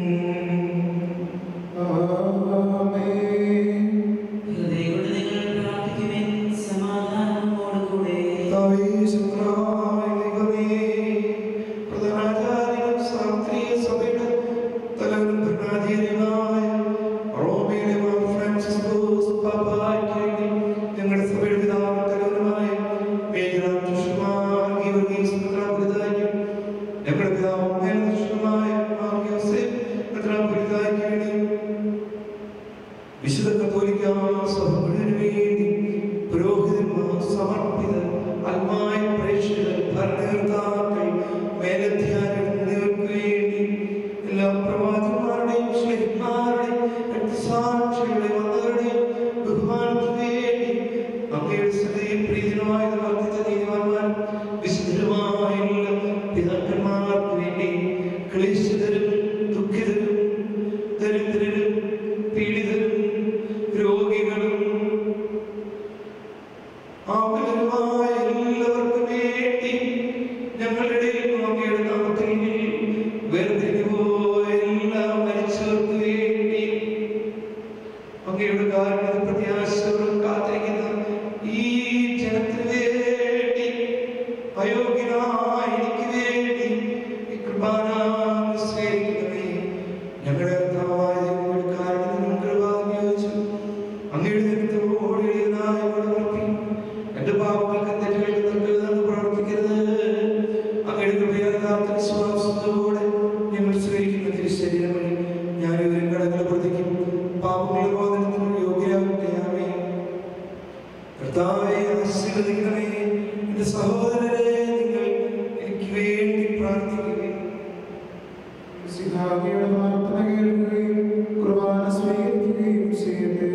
വിശുദ്ധ കത്തോലിക്ക സഭകളിനു വേണ്ടി പുരോഹിതന്മാർ, സമർപ്പിതർ, ആത്മായ പ്രേക്ഷിതർ, ഭരണകർത്താക്കൾ, മേലധ്യാനങ്ങൾ എന്നിവർക്ക് വേണ്ടി എല്ലാ പ്രവാചകന്മാരുടെയും ശ്ലീഹന്മാരുടെയും രക്തസാക്ഷികളുടെയും വന്നവരുടെയും ബഹുമാനത്തിനു വേണ്ടി അങ്ങയുടെ സ്ഥിതിയിൽ പ്രീതിനുമായ വർദ്ധിച്ച നീതിമാന്മാർ വിശുദ്ധരുമായ എല്ലാ പിതാക്കന്മാർക്ക് വേണ്ടി ക്ലേശിതരും ദുഃഖിതരും ദരിദ്രരും പീഡിതരും രോഗികളും ആകുലരുമായ എല്ലാവർക്കും വേണ്ടി ഞങ്ങളുടെ അങ്ങയുടെ നാമത്തിൽ വേർതിരിഞ്ഞുപോയ എല്ലാ മരിച്ചവർക്ക് വേണ്ടി അങ്ങയുടെ കാരുണ്യ പ്രത്യാശകളും കാത്തിരിക്കുന്ന ഈ ജനത്തിന് വേണ്ടി അയോഗ്യനായ എനിക്ക് വേണ്ടി ഈ കൃപാന സ്വീകരിക്കുന്നവേ ഞങ്ങളുടെ കർത്താവായ ദൈവങ്ങളുടെ കാരണത്തിനും കൃപാ നിയോഗിച്ചു അങ്ങയുടെ നിമിത്തമോട് എളിയനായ എന്റെ പാപ ആശീർവദിക്കണമേ. എന്റെ സഹോദരരെ, നിങ്ങൾ എനിക്ക് വേണ്ടി പ്രാർത്ഥിക്കുകയും സിഹാബിയുടെ പ്രാർത്ഥന കേൾക്കുകയും കുർബാന സ്വീകരിക്കുകയും ചെയ്യട്ടെ.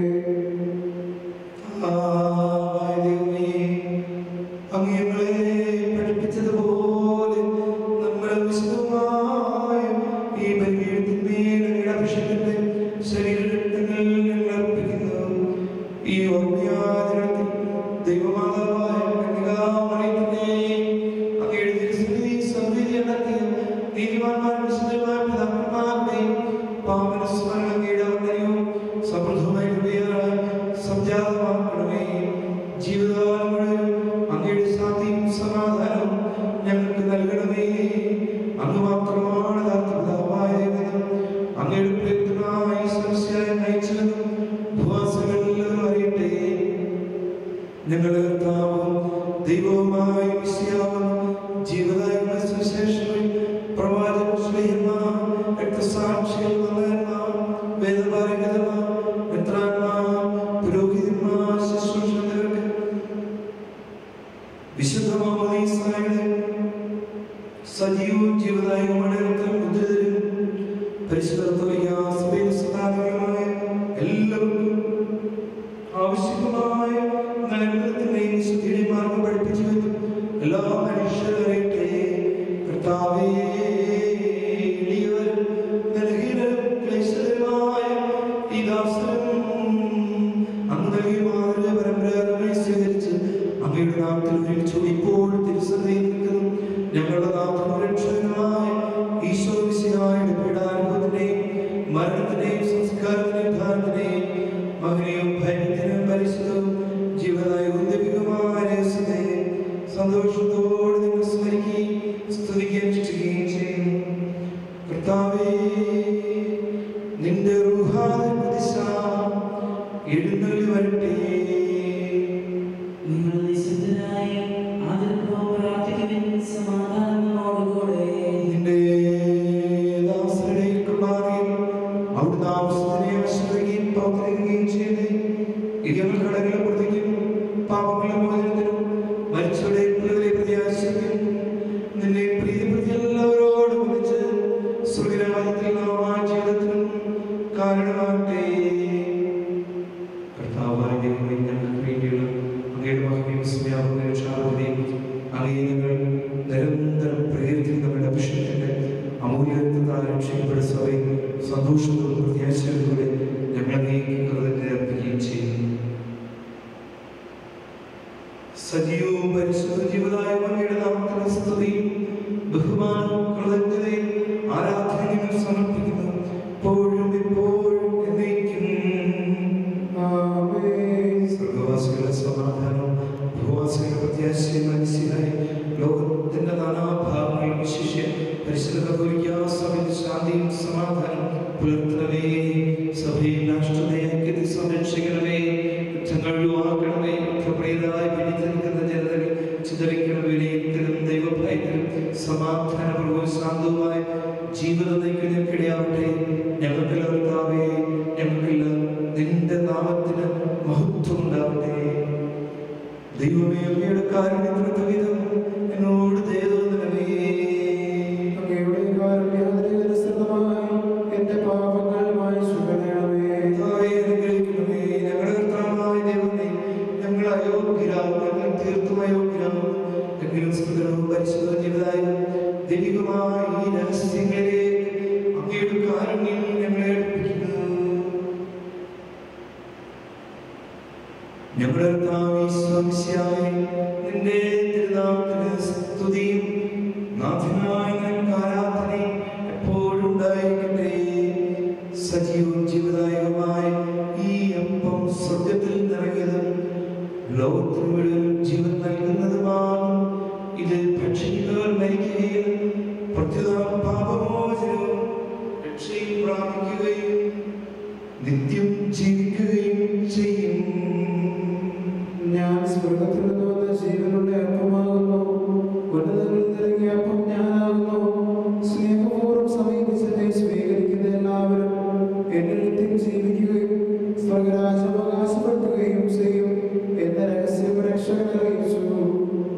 അങ്ങയെ പഠിപ്പിച്ചതുപോലെ നമ്മുടെ വിശുദ്ധമായ ഈ ബലിപീഠത്തിന്മേൽ അങ്ങയുടെ അഭിഷേകത്തിന്റെ ശരീരരക്തങ്ങൾ ഞങ്ങൾ അർപ്പിക്കുന്നു. ഈ ഓർമ്മയാദിനത്തിൽ ദൈവമാതാവായ കന്യകാമറിയത്തിന്റെയും അങ്ങയുടെ തിരുസന്നിധി സന്നിധി നടത്തിയ നീതിമാന്മാരും വിശുദ്ധന്മാരും പിതാക്കന്മാരുടെയും പാവന സ്മരണ അങ്ങയുടെ വന്ദനവും സമൃദ്ധമായ ഹൃദയങ്ങളാൽ സംജാതമാക്കണമേ. ജീവിതകാലം മുഴുവൻ അങ്ങയുടെ ശാന്തിയും സമാധാനവും ഞങ്ങൾക്ക് നൽകണമേ. അങ്ങ് മാത്രമാണ് യഥാർത്ഥ ദൈവം. അങ്ങയുടെ പ്രേക്തനായ സംശയം നയിച്ചതും ഭൂവാസികളെല്ലാവരും അറിയട്ടെ. ഞങ്ങളുടെ കർത്താവും ദൈവവുമായ മിശിഹാവും ജീവദായകമായ സുവിശേഷങ്ങൾ പ്രവാചകൻ ശ്ലീഹന്മാർ രക്തസാക്ഷികൾ നല്ലവന്മാർ വേദപാരംഗതന്മാർ മെത്രാന്മാർ പുരോഹിതന്മാർ ശുശ്രൂഷകർക്ക് വിശുദ്ധ മാമോദീസായുടെ സജീവവും ജീവദായകവുമായ മുദ്രിതരും പരിശുദ്ധ സഭയിൽ സദാനമായ എല്ലാവർക്കും ആവശ്യമായ നന്മത്തിന്റെയും ശുദ്ധിയുടെയും മാർഗം പഠിപ്പിച്ചുവെന്നും എല്ലാ മനുഷ്യരും അറിയട്ടെ. കർത്താവേ, എളിയവരും ബലഹീനരും ക്ലേശകരുമായ ഈ ദാസനും അങ്ങ് നൽകിയ മാതൃക പരമ്പരാഗതമായി സ്വീകരിച്ച് അങ്ങയുടെ നാമത്തിൽ ഒരുമിച്ചു ഇപ്പോൾ തിരുസന്നിധിയിൽ നിൽക്കുന്നു ഞങ്ങളുടെ നാഥനും രക്ഷകനുമായ ഈശോ മിശിഹായുടെ പീഡാനുഭവത്തിന്റെയും മരണത്തിന്റെയും സംസ്കാരത്തിന്റെയും ധാരണത്തിന്റെയും മകനെയും ഭയത്തിനും പരിശുദ്ധവും ജീവനായകവും ദൈവികമായ രഹസ്യത്തെ സന്തോഷത്തോടെ നിങ്ങൾ സ്മരിക്കുകയും സ്തുതിക്കുകയും ഇഷ്ടിക്കുകയും ചെയ്യുന്നു. കർത്താവേ, നിന്റെ റൂഹാദി ദിശ എഴുന്നള്ളി വരട്ടെ. നിങ്ങൾ നിശബ്ദരായി ആദരപൂർവ്വം പ്രാർത്ഥിക്കുവിൻ. സമാധാനത്തോടുകൂടെ നിന്റെ ദാസരുടെ കുർബാനയിൽ അവിടുന്ന് ആവശ്യത്തിനെ ആശ്രയിക്കുകയും പ്രവർത്തിക്കുകയും ചെയ്ത് ഇരിയങ്ങൾ കടകളെ പ്രതിക്കും പാപങ്ങളെ മോചനത്തിനും മരിച്ചവരുടെ പിള്ളകളെ പ്രത്യാശിക്കും. നിന്നെ പ്രീതിപ്പെടുത്തി എല്ലാവരോടും ഒന്നിച്ച് സ്വർഗരാജ്യത്തിൽ നവമായ ജീവിതത്തിനും കാരണമാകട്ടെ. കർത്താവായ ദൈവമേ, ഞങ്ങൾക്ക് വേണ്ടിയുള്ള അങ്ങയുടെ മഹിമയും സ്നേഹവും രക്ഷാപതിയും അങ്ങയെ ഞങ്ങൾ നിരന്തരം പ്രേരിപ്പിക്കുന്നവരുടെ അഭിഷേകത്തിന്റെ അമൂല്യത്താൽ രക്ഷിക്കപ്പെട്ട സഭയിൽ സന്തോഷത്തോടും പ്രത്യാശയോടുകൂടെ ഞങ്ങൾ അങ്ങേക്ക് അർപ്പിക്കുകയും ചെയ്യുന്നു. സജീവവും പരിശുദ്ധ ജീവദായകവും അങ്ങയുടെ നാമത്തിന് സ്തുതിയും ബഹുമാനവും കൃതജ്ഞതയും ആരാധനയും സമർപ്പിക്കുന്നു എപ്പോഴും എപ്പോഴും എന്നേക്കും. സ്വർഗവാസികളുടെ സമാധാനവും ഭൂവാസികളുടെ പ്രത്യാശയും മനസ്സിലായി ലോകത്തിന്റെ നാനാഭാഗങ്ങളിൽ വിശിഷ്യ പരിശുദ്ധ കത്തോലിക്കാ സഭയിൽ ശാന്തിയും സമാധാനം പുലർത്തണമേ. സഭയിൽ രാഷ്ട്രീയ സംരക്ഷിക്കണമേ. കുറ്റങ്ങൾ ഒഴിവാക്കണമേ. കുറ്റപ്രിയതായി പിടിച്ചു നിൽക്കുന്ന ജനതകൾ ചിതറിക്കണം. വിനയത്തിലും ദൈവഭയത്തിലും സമാധാനപൂർവ്വം ശാന്തവുമായ ജീവിതം നയിക്കുന്നതിനിടയാവട്ടെ. ഞങ്ങൾക്കെല്ലാം കർത്താവേ, ഞങ്ങൾക്കെല്ലാം നിന്റെ നാമത്തിന് മഹത്വം ഉണ്ടാവട്ടെ. ദൈവമേ, അങ്ങയുടെ കാരുണ്യത്തിന് തുല്യതം എന്നോട് ദയ തോന്നണമേ. അങ്ങയുടെ കാരുണ്യാതിരനുസൃതമായി എന്റെ പാപങ്ങളുമായി ശുഭനേണമേ. കർത്താവേ, അനുഗ്രഹിക്കണമേ. ഞങ്ങളുടെ കർത്താവായ ദൈവമേ, ഞങ്ങൾ അയോഗ്യരാകും, ഞങ്ങൾ തീർത്തും അയോഗ്യരാകും. എങ്കിലും സ്തുതിയും പരിശുദ്ധ ജീവിതവും ദൈവികമായ ഈ രഹസ്യങ്ങളിലേക്ക് അങ്ങയുടെ കാരുണ്യം ഞങ്ങളെ അടുപ്പിക്കുന്നു. ഞങ്ങളുടെ കർത്താവേ, ഈശോമിശിഹായേ, നിന്റെ തിരുനാമത്തിന് സ്തുതിയും നാഥനായ നിനക്ക് ആരാധനയും എപ്പോഴും ഉണ്ടായിരിക്കട്ടെ. സജീവവും ജീവദായകമായ ഈ അപ്പം സ്വർഗ്ഗത്തിൽ നിറങ്ങിയതും ലോകത്തിന് മുഴുവൻ ജീവൻ നൽകുന്നതുമാണ്. ഇത് ഭക്ഷിക്കുന്നവർ മരിക്കുകയും പ്രത്യുതാം പാപമോചനവും രക്ഷയും പ്രാപിക്കുകയും നിത്യം ജീവിക്കുകയും ചെയ്യും. ഞാൻ സ്വർഗത്തിൽ നിന്ന് വന്ന ജീവനുള്ള അപ്പം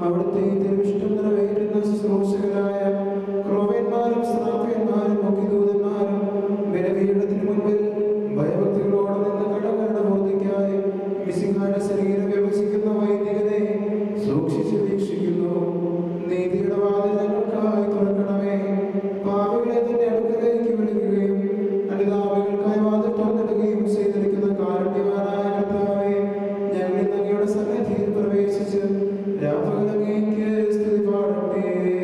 അവിടുത്തെ തിരുവിഷ്ടം നിറവേറ്റുന്ന ശുശ്രൂഷകരായ ക്രോവേന്മാരും സ്നാപ്യന്മാരും മുഖ്യദൂതന്മാരും ബലിപീഠത്തിന് മുൻപിൽ ഭയഭക്തികളോടെ നിന്ന് കടങ്ങളുടെ പൂർത്തിക്കായി മിശിഹായുടെ ശരീരം വ്യവസിക്കുന്ന വൈദികനെ സൂക്ഷിച്ച് വീക്ഷിക്കുന്നു. നീതിയുടെ വാതിൽ ഞങ്ങൾക്കായി തുറക്കണമേ. പാപികളെ തന്നെ അടുക്കലേക്ക് വിളിക്കുകയും അനുതാപികൾക്കായി വാതിൽ തുറന്നിടുകയും ചെയ്തിരിക്കുന്ന കാരുണ്യവാനായ കർത്താവേ, ഞങ്ങൾ ഇന്ന് അങ്ങയുടെ സന്നിധിയിൽ പ്രവേശിച്ച് രാപ്പകൽ അങ്ങേക്ക് സ്തുതി പാടട്ടെ.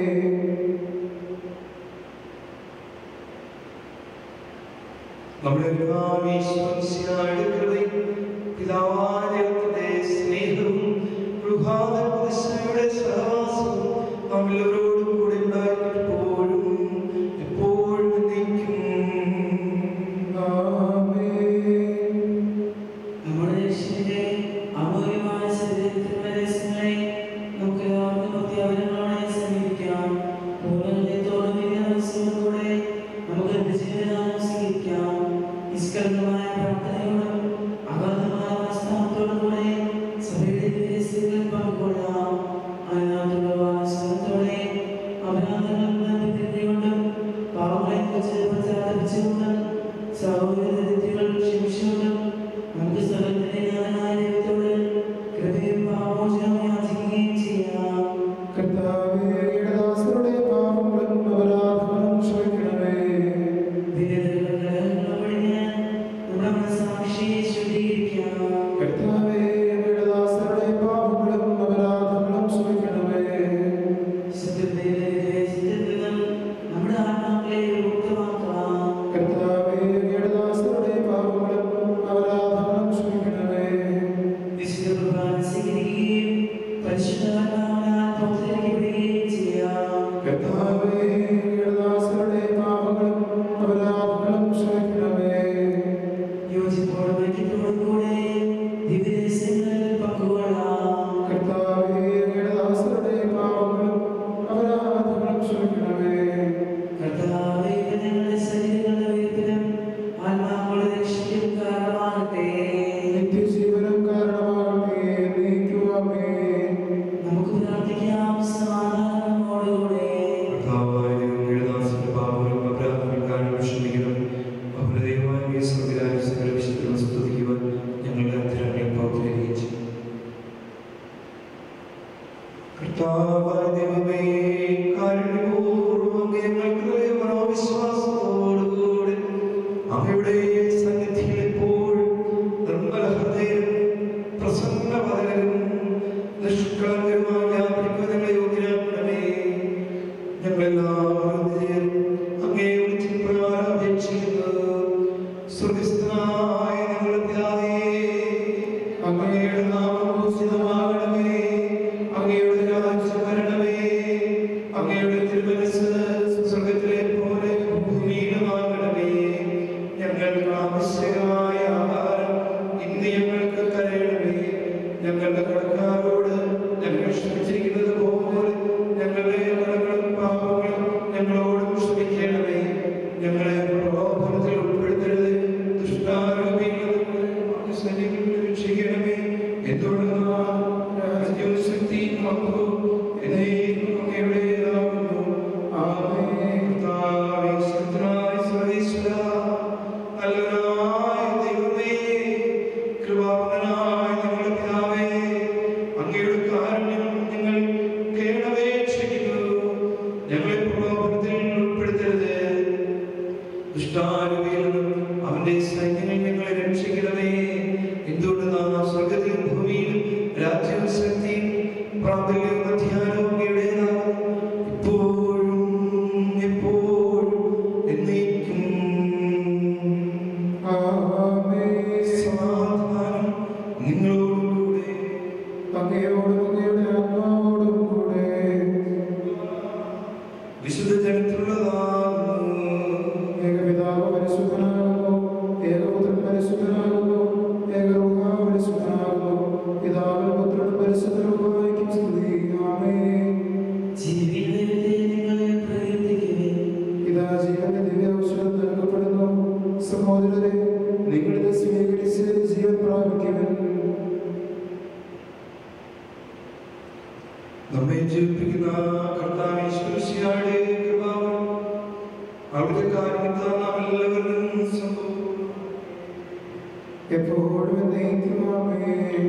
നമ്മുടെ പിതാവായ കൃപയും പിതാവായ ദൈവത്തിന്റെ സ്നേഹവും യുടെ സഹവാസവും നമ്മളോടും കൂടെ ഉണ്ടായിരിപ്പോഴും എപ്പോഴും എന്നേക്കും. നമ്മുടെ രക്ഷകന്റെ അമൂല്യമായ ശരീരത്തിലുള്ള രഹസ്യങ്ങളെ നമുക്ക് എല്ലാവർക്കും അത്യാവശ്യങ്ങളോടെ സമീപിക്കാം. പൂർണ്ണത്തോടും വിദ്യാഭ്യാസത്തോടെ നമുക്ക് ജീവിതം സ്വീകരിക്കാം. നിഷ്കളങ്കമായ പ്രാർത്ഥനയോടും അഗാധമായ വാസ്തവത്തോടും കൂടെ സഭയുടെ രഹസ്യങ്ങൾ പങ്കുകൊള്ളാം. അതിനകത്തുള്ള വാസ്തവത്തോടെ അപരാധങ്ങളും പാവങ്ങളെ കുറിച്ച് പ്രചാരിച്ചുകൊണ്ടും സഹോദരങ്ങൾ ക്ഷമിച്ചുകൊണ്ടും നമുക്ക് സ്ഥലത്തിന്റെ ജ്ഞാനായ ദൈവത്തോട് കൃപയും പാപമോചനവും യാചിക്കുകയും ചെയ്യാം. കർത്താവേ, അങ്ങയുടെ ദാസരുടെ പാപങ്ങളും അപരാധങ്ങളും ക്ഷമിക്കണമേ. നമ്മുടെ മനസ്സാക്ഷിയെ ശുദ്ധീകരിക്കാം. കർത്താവേ, അങ്ങയുടെ ദാസരുടെ പാപങ്ങളും അപരാധങ്ങളും ക്ഷമിക്കണമേ. നമ്മുടെ ആത്മാക്കളെ മുക്തമാക്കാം. കർത്താവേ, അങ്ങയുടെ ദാസരുടെ പാപങ്ങളും അപരാധങ്ങളും ക്ഷമിക്കണമേ. വിശുദ്ധ കുർബാന സ്വീകരിക്കുകയും പരിശുദ്ധാത്മാവിനാൽ പ്രവർത്തിക്കപ്പെടുകയും ചെയ്യാം. കർത്താവേ, അങ്ങയുടെ ദാസരുടെ പാപങ്ങളും അപരാധങ്ങളും ക്ഷമിക്കണമേ. യോജിപ്പോടും ഐക്യത്തോടും കൂടെ ദിവ്യരഹസ്യങ്ങളിൽ പങ്കുകൊള്ളാം. കർത്താവേ, അങ്ങയുടെ ദാസരുടെ പാപങ്ങളും അപരാധങ്ങളും ക്ഷമിക്കണമേ. കർത്താവേ, ഇത് ഞങ്ങളുടെ ശരീരങ്ങളുടെ ഉയർപ്പിനും ആത്മാക്കളുടെ രക്ഷയ്ക്കും കാരണമാകട്ടെ. നിത്യജീവനം കാരണമാകട്ടെ. എന്നേക്കും ആമേൻ. നമുക്ക് പ്രാർത്ഥിക്കാം. സമാധാനത്തോടുകൂടെ കർത്താവായ ദൈവമേ, ദാസന്റെ പാപങ്ങളും അപരാധങ്ങളും കാരണം ക്ഷമിക്കണം. അവരുടെ ദൈവമായ സ്വർഗ്ഗരാജ്യ സകല വിശുദ്ധരും സ്തുതിക്കുവാൻ ഞങ്ങളുടെ അത്തരങ്ങളെ പ്രവർത്തിക്കുകയും ചെയ്യും. കർത്താവായ ദൈവമേ, കാരുണ്യപൂർവ്വം ഞങ്ങൾക്ക് മനോവിശ്വാസത്തോടുകൂടെ അങ്ങയുടെ സന്നിധിയിൽ എപ്പോഴും നിർമ്മല ഹൃദയരും പ്രസന്നവദനരും നിഷ്കളങ്കരുമായ വ്യാപരിക്കുക ഞങ്ങളെ യോഗ്യരാക്കണമേ. ഞങ്ങളെല്ലാവരും അങ്ങയെ വിളിച്ച് പ്രകാരം അപേക്ഷിക്കുന്നു. സ്വർഗ്ഗസ്ഥനായ ഞങ്ങളുടെ പിതാവേ, അങ്ങയുടെ നാമം പൂജിതമാകണമേ. അങ്ങയുടെ രാജ്യം വരണമേ. അങ്ങയുടെ തിരുമനസ്സ് സ്വർഗ്ഗത്തിലെ പോലെ ഭൂമിയിലുമാകണമേ. ഞങ്ങൾക്ക് ആവശ്യമായ ആഹാരം ഇന്ന് ഞങ്ങൾക്ക് തരണമേ. ഞങ്ങളുടെ കടക്കാരോട് ഞങ്ങൾ ക്ഷമിച്ചിരിക്കുന്നത് പോലെ ഞങ്ങളുടെ കടങ്ങളും പാപങ്ങളും ഞങ്ങളോടും ക്ഷമിക്കണമേ. ഞങ്ങളെ പ്രലോഭനത്തിൽ ഉൾപ്പെടുത്തരുത്. ദുഷ്ടാരൂപിയിൽ രക്ഷിക്കണമേ. എന്തുകൊണ്ടെന്നാൽ രാജ്യവും ശക്തിയും മഹത്വവും എന്നേക്കും അങ്ങയുടേതാകുന്നു. ആമേൻ. കർത്താവേ, ശക്തനായ സർവ്വേശ്വരാ, നല്ലവനായ ദൈവമേ, കൃപാപരനായ ഞങ്ങളുടെ പിതാവേ, അങ്ങയുടെ കാരുണ്യം ഞങ്ങൾ കേണപേക്ഷിക്കുന്നു. ഞങ്ങളെ പ്രലോഭനത്തിൽ ഉൾപ്പെടുത്തരുത്. ദുഷ്ടാരൂപിയിൽ നിന്നും അവന്റെ സൈന്യങ്ങൾ ഞങ്ങളെ രക്ഷിക്കണമേ. എന്തുകൊണ്ടെന്നാൽ സ്വർഗ്ഗത്തിലും ഭൂമിയിലും രാജ്യവും ശക്തിയും പ്രാബല്യവും അധികാരവും അങ്ങയുടേതാകുന്നു. ഇപ്പോഴും എപ്പോഴും എന്നേക്കും. ആമേൻ. സമാധാനം നിങ്ങളോടുകൂടെ. അങ്ങയോടും അങ്ങയുടെ ആത്മാവോടും കൂടെ. വിശുദ്ധ ജനത്തിലുള്ളതാകുന്നു. ഏകപിതാവ് പരിശുദ്ധനാകുന്നു, ഏകപുത്രൻ പരിശുദ്ധനാകുന്നു, ഏകരൂഹ പരിശുദ്ധനാകുന്നു. പിതാവിനും പുത്രനും പരിശുദ്ധ രൂപമായിരിക്കും സ്തുതി. നമ്മെ ജീവിപ്പിക്കുന്ന കർത്താവേ ഈശ്വരശിയായുടെ കൃപാവരം അവിടുത്തെ കാരുണ്യത്താൽ നാം എല്ലാവരിലും സംഭവിക്കും. എപ്പോഴും എന്നേക്കും ആമേൻ.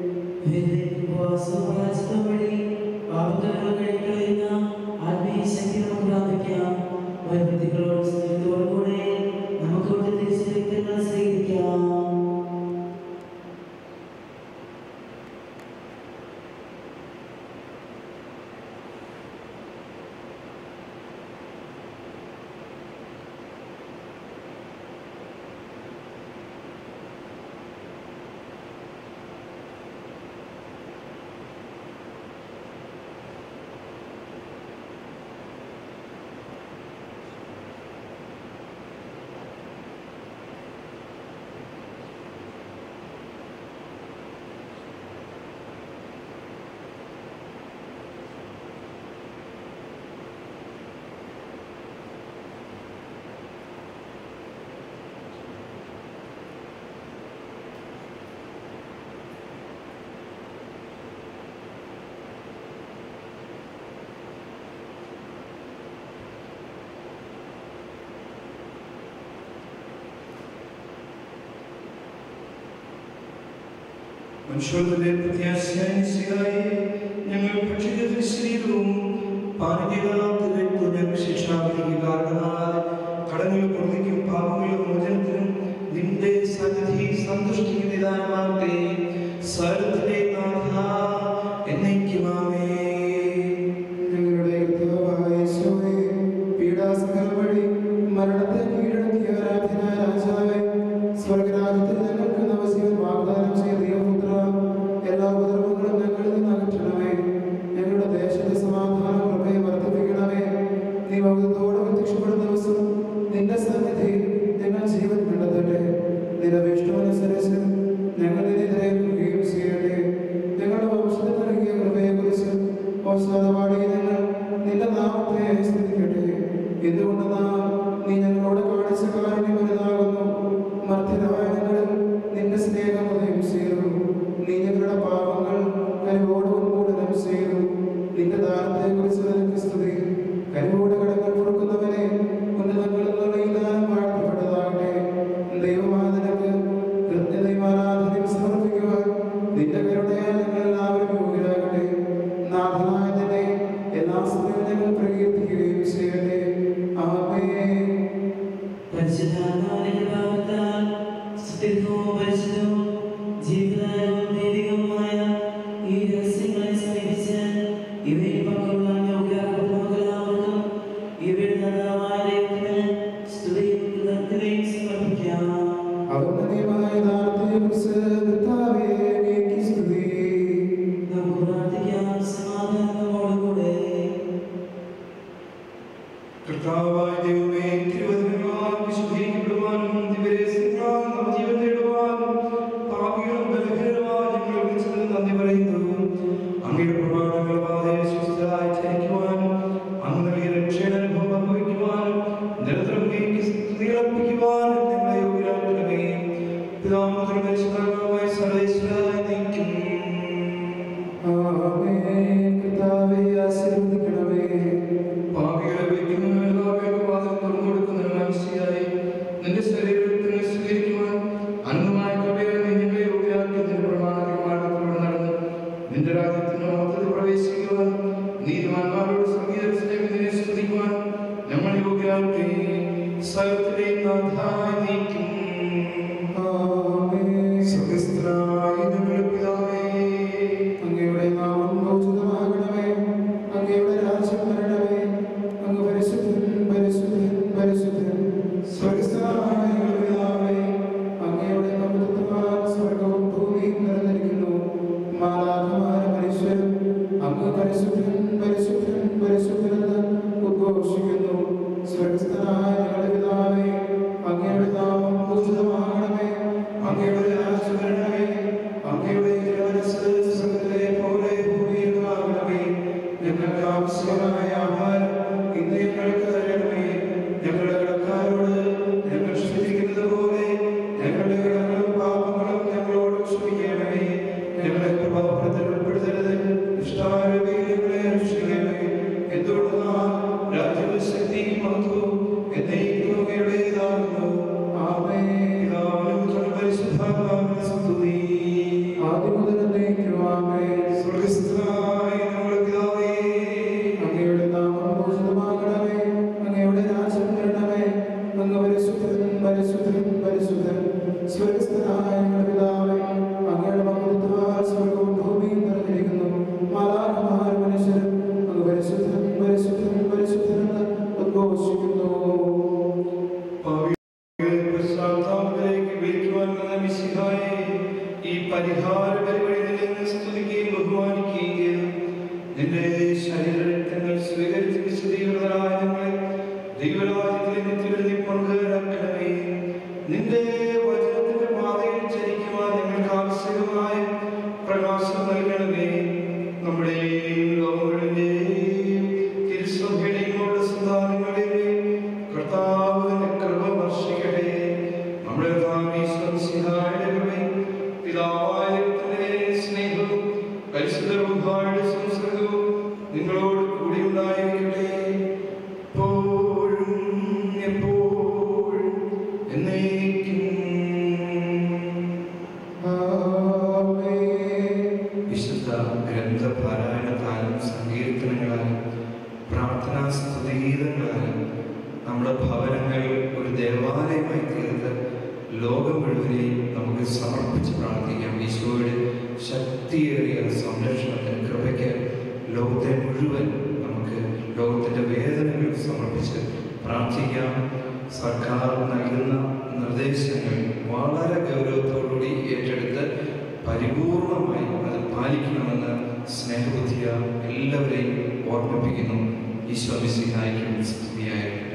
മനുഷ്യരുടെ പ്രത്യാശയായ മിശിഹായെ ഞങ്ങൾ ഭക്ഷിച്ച ശരീരവും പാനം ചെയ്ത ഞങ്ങൾക്ക് ശിക്ഷാവിധിക്ക് കാരണമാകാതെ കടങ്ങൾ പ്രവൃത്തിക്കും പാപങ്ങളും മോചനത്തിനും നിന്റെ സന്നിധി സന്തുഷ്ടിക്ക് നിദാനമാകട്ടെ. സർവ്വത്തിന്റെ നാഥ എന്നേക്കും ആമേൻ. ഞങ്ങളുടെ കർത്താവായ യേശുവേ, പീഡാസഹനം വഴി മരണത്തെ കീഴടക്കിയ ആരാധനായ രാജാവേ, സ്വർഗ്ഗരാജ്യത്തിൽ ഞങ്ങൾക്ക് നവജീവൻ വാഗ്ദാനം ചെയ്ത ദൈവപുത്ര, എല്ലാ ഉപദ്രവങ്ങളും ഞങ്ങളിൽ നിന്ന് അകറ്റണമേ. ഞങ്ങളുടെ ദേശത്തെ സമാധാന കൃപയെ വർദ്ധിപ്പിക്കണമേ. നീ മൗനത്തോടെ പ്രത്യക്ഷപ്പെടുന്ന ദിവസം നിന്റെ സന്നിധിയിൽ ഞങ്ങൾ ജീവൻ കണ്ടെത്തട്ടെ. നിരപേക്ഷമനുസരിച്ച് ഞങ്ങളിനെതിരെ നിൽക്കുകയും ചെയ്യട്ടെ. ഞങ്ങളുടെ വംശത്തിൽ നൽകിയ കൃപയെക്കുറിച്ച് ഓശാദപാടി ഞങ്ങൾ നിന്റെ നാമത്തെ സ്തുതിക്കട്ടെ. എന്തുകൊണ്ടെന്നാൽ നീ ഞങ്ങളോട് കാണിച്ച കാരുണ്യം വലുതാകുന്നു. മർത്യരായ ഞങ്ങളിൽ നിന്റെ സ്നേഹം ഉദയം ചെയ്തു. നീ ഞങ്ങളുടെ പാപങ്ങൾ കരുവോട് ഉന്മൂലനം ചെയ്തു. നിന്റെ ദാനത്തെക്കുറിച്ച് നിനക്ക് സ്തുതി. കരുവോട് കടങ്ങൾ കൊടുക്കുന്നവനെ ഉന്നതങ്ങളിൽ നിന്നുള്ള ഈ ദാനം വാഴ്ത്തപ്പെട്ടതാകട്ടെ. ദൈവമായ നിനക്ക് കൃത്യതയും ആരാധനയും സമർപ്പിക്കുവാൻ നിന്റെ കരുണയാൽ ഞങ്ങൾ എല്ലാവരും യോഗ്യരാകട്ടെ. നാഥനായ നിന്നെ എല്ലാ സമയവും ഞങ്ങൾ പ്രകീർത്തിക്കുകയും ചെയ്യട്ടെ. ആമേൻ. ഔന്നത്യമായ ദാനത്തെക്കുറിച്ച് കർത്താവേ, അങ്ങേക്ക് സ്തുതി. കർത്താവായ ദൈവമേ, തിരുവചനങ്ങളാൽ വിശുദ്ധീകരിക്കപ്പെടുവാനും ദിവ്യരഹസ്യങ്ങളാൽ നവജീവൻ നേടുവാനും പാപികളും ബലഹീനരുമായ ഞങ്ങളെ വിളിച്ചതിന് നന്ദി പറയുന്നു. അങ്ങയുടെ പ്രമാണങ്ങൾ പാതയെ സ്വസ്ഥരായി ചരിക്കുവാനും അങ്ങ് നൽകിയ രക്ഷയുടെ അനുഭവം പങ്കുവയ്ക്കുവാനും നിരന്തരം അങ്ങേക്ക് സ്തുതിയർപ്പിക്കുവാനും ഞങ്ങളെ യോഗ്യരാക്കണമേ. പിതാവും പുത്രനും പരിശുദ്ധാത്മാവുമായ സർവ്വേശ്വരായ നയിക്കും. ആമേൻ. കർത്താവേ, ആശീർവദിക്കണമേ. പാപികളെ വയ്ക്കുന്നതിനും എല്ലാവർക്കും വാതിൽ തുറന്നു കൊടുക്കുന്നതിനും മനസ്സിലായി നിന്റെ ശരീരത്തിന് സ്വീകരിക്കുവാൻ അന്ധമായ കൃപയെ നീ ഞങ്ങളെ യോഗ്യരാക്കി. നിന്റെ പ്രമാണത്തിലൂടെ നടന്ന് നിന്റെ രാജ്യത്തിന്റെ മഹത്വത്തിൽ പ്രവേശിക്കുവാൻ നീതിമാന്മാരോട് സ്വർഗീയ സ്നേഹത്തിനെ സ്തുതിക്കുവാൻ ഞങ്ങൾ യോഗ്യരാക്കി. സർവ്വത്തിന്റെയും നാഥായ നീക്കും. ആമേൻ. സ്വർഗ്ഗസ്ഥനായ ഞങ്ങളുടെ പിതാവേ, അങ്ങയുടെ നാമം ഭൗതികമാകണമേ. അങ്ങയുടെ രാജ്യം വരണമേ. അങ്ങ് പരിശുദ്ധൻ, പരിശുദ്ധൻ, പരിശുദ്ധൻ. സ്വർഗ്ഗസ്ഥനായ ഞങ്ങളുടെ പിതാവേ, അങ്ങയുടെ മഹത്വത്താൽ സ്വർഗ്ഗവും ഭൂമിയും നിറഞ്ഞിരിക്കുന്നു. മാലാഖമാരും മനുഷ്യരും അങ്ങ് പരിശുദ്ധൻ, പരിശുദ്ധൻ, പരിശുദ്ധനെന്ന് ഉദ്ഘോഷിക്കുന്നു. സ്വർഗ്ഗസ്ഥനായ ഞങ്ങളുടെ പിതാവേ, അങ്ങയുടെ നാമം പൂജിതമാകണമേ. അങ്ങയുടെ രാജ്യം വരണമേ. അങ്ങയുടെ തിരുമനസ്സ് സ്വർഗ്ഗത്തിലെ പോലെ ഭൂമിയിലുമാകണമേ. ഞങ്ങൾക്ക് ആവശ്യമായ ആഹാരം ഇന്ന് ഞങ്ങൾക്ക് തരണമേ. ഞങ്ങളുടെ കടക്കാരോട് ഞങ്ങൾ ക്ഷമിക്കുന്നത് പോലെ ഞങ്ങളുടെ കടങ്ങളും പാപങ്ങളും ഞങ്ങളോട് ക്ഷമിക്കണമേ. ഞങ്ങളെ പ്രഭാവത്തിൽ ഉൾപ്പെടുത്തരുത്. ഇഷ്ടമായ നിന്റെ ശരീരരക്തങ്ങൾ സ്വീകരിച്ച് വിശദീകൃതരായ ഞങ്ങളെ ദൈവരാജ്യത്തിലെ നിത്യവിധി പങ്കുകാരാക്കണമേ. നിന്റെ വചനത്തിന്റെ പാതയിൽ ചരിക്കുവാൻ ഞങ്ങൾക്ക് ആവശ്യമായ പ്രകാശം നൽകണമേ. നമ്മുടെയും ലോകങ്ങളുടെയും തിരുസഭയുടെയും സന്താനങ്ങളുടെയും കർത്താവ് നിന്റെ കൃപ വർഷിക്കട്ടെ. നമ്മുടെ കൃപയും പിതാവായ സ്നേഹവും പരിശുദ്ധ റൂഹായുടെ സംസർഗവും നിങ്ങളോട് കൂടി ഉണ്ടായിരിക്കട്ടെ, എപ്പോഴും എപ്പോഴും എന്നേക്കും. വിശുദ്ധ ഗ്രന്ഥപാരായണത്താലും സങ്കീർത്തനങ്ങളാലും പ്രാർത്ഥനാ സ്തുതിഗീതങ്ങളാലും നമ്മുടെ ഭവനങ്ങൾ ഒരു ദേവാലയമായി തീർത്ത് ലോകം മുഴുവനെയും നമുക്ക് സമർപ്പിച്ച് പ്രാർത്ഥിക്കാം. ഈശോയുടെ ശക്തിയേറിയ സംരക്ഷണത്തിന് കൃപയ്ക്ക് ലോകത്തെ മുഴുവൻ നമുക്ക് ലോകത്തിൻ്റെ വേദനകൾ സമർപ്പിച്ച് പ്രാർത്ഥിക്കാം. സർക്കാർ നൽകുന്ന നിർദ്ദേശങ്ങൾ വളരെ ഗൗരവത്തോടുകൂടി ഏറ്റെടുത്ത് പരിപൂർണമായി അത് പാലിക്കണമെന്ന് സ്നേഹബുദ്ധിയ എല്ലാവരെയും ഓർമ്മിപ്പിക്കുന്നു. ഈശോ മിശിഹായ്ക്ക് സ്തുതിയായിരിക്കും.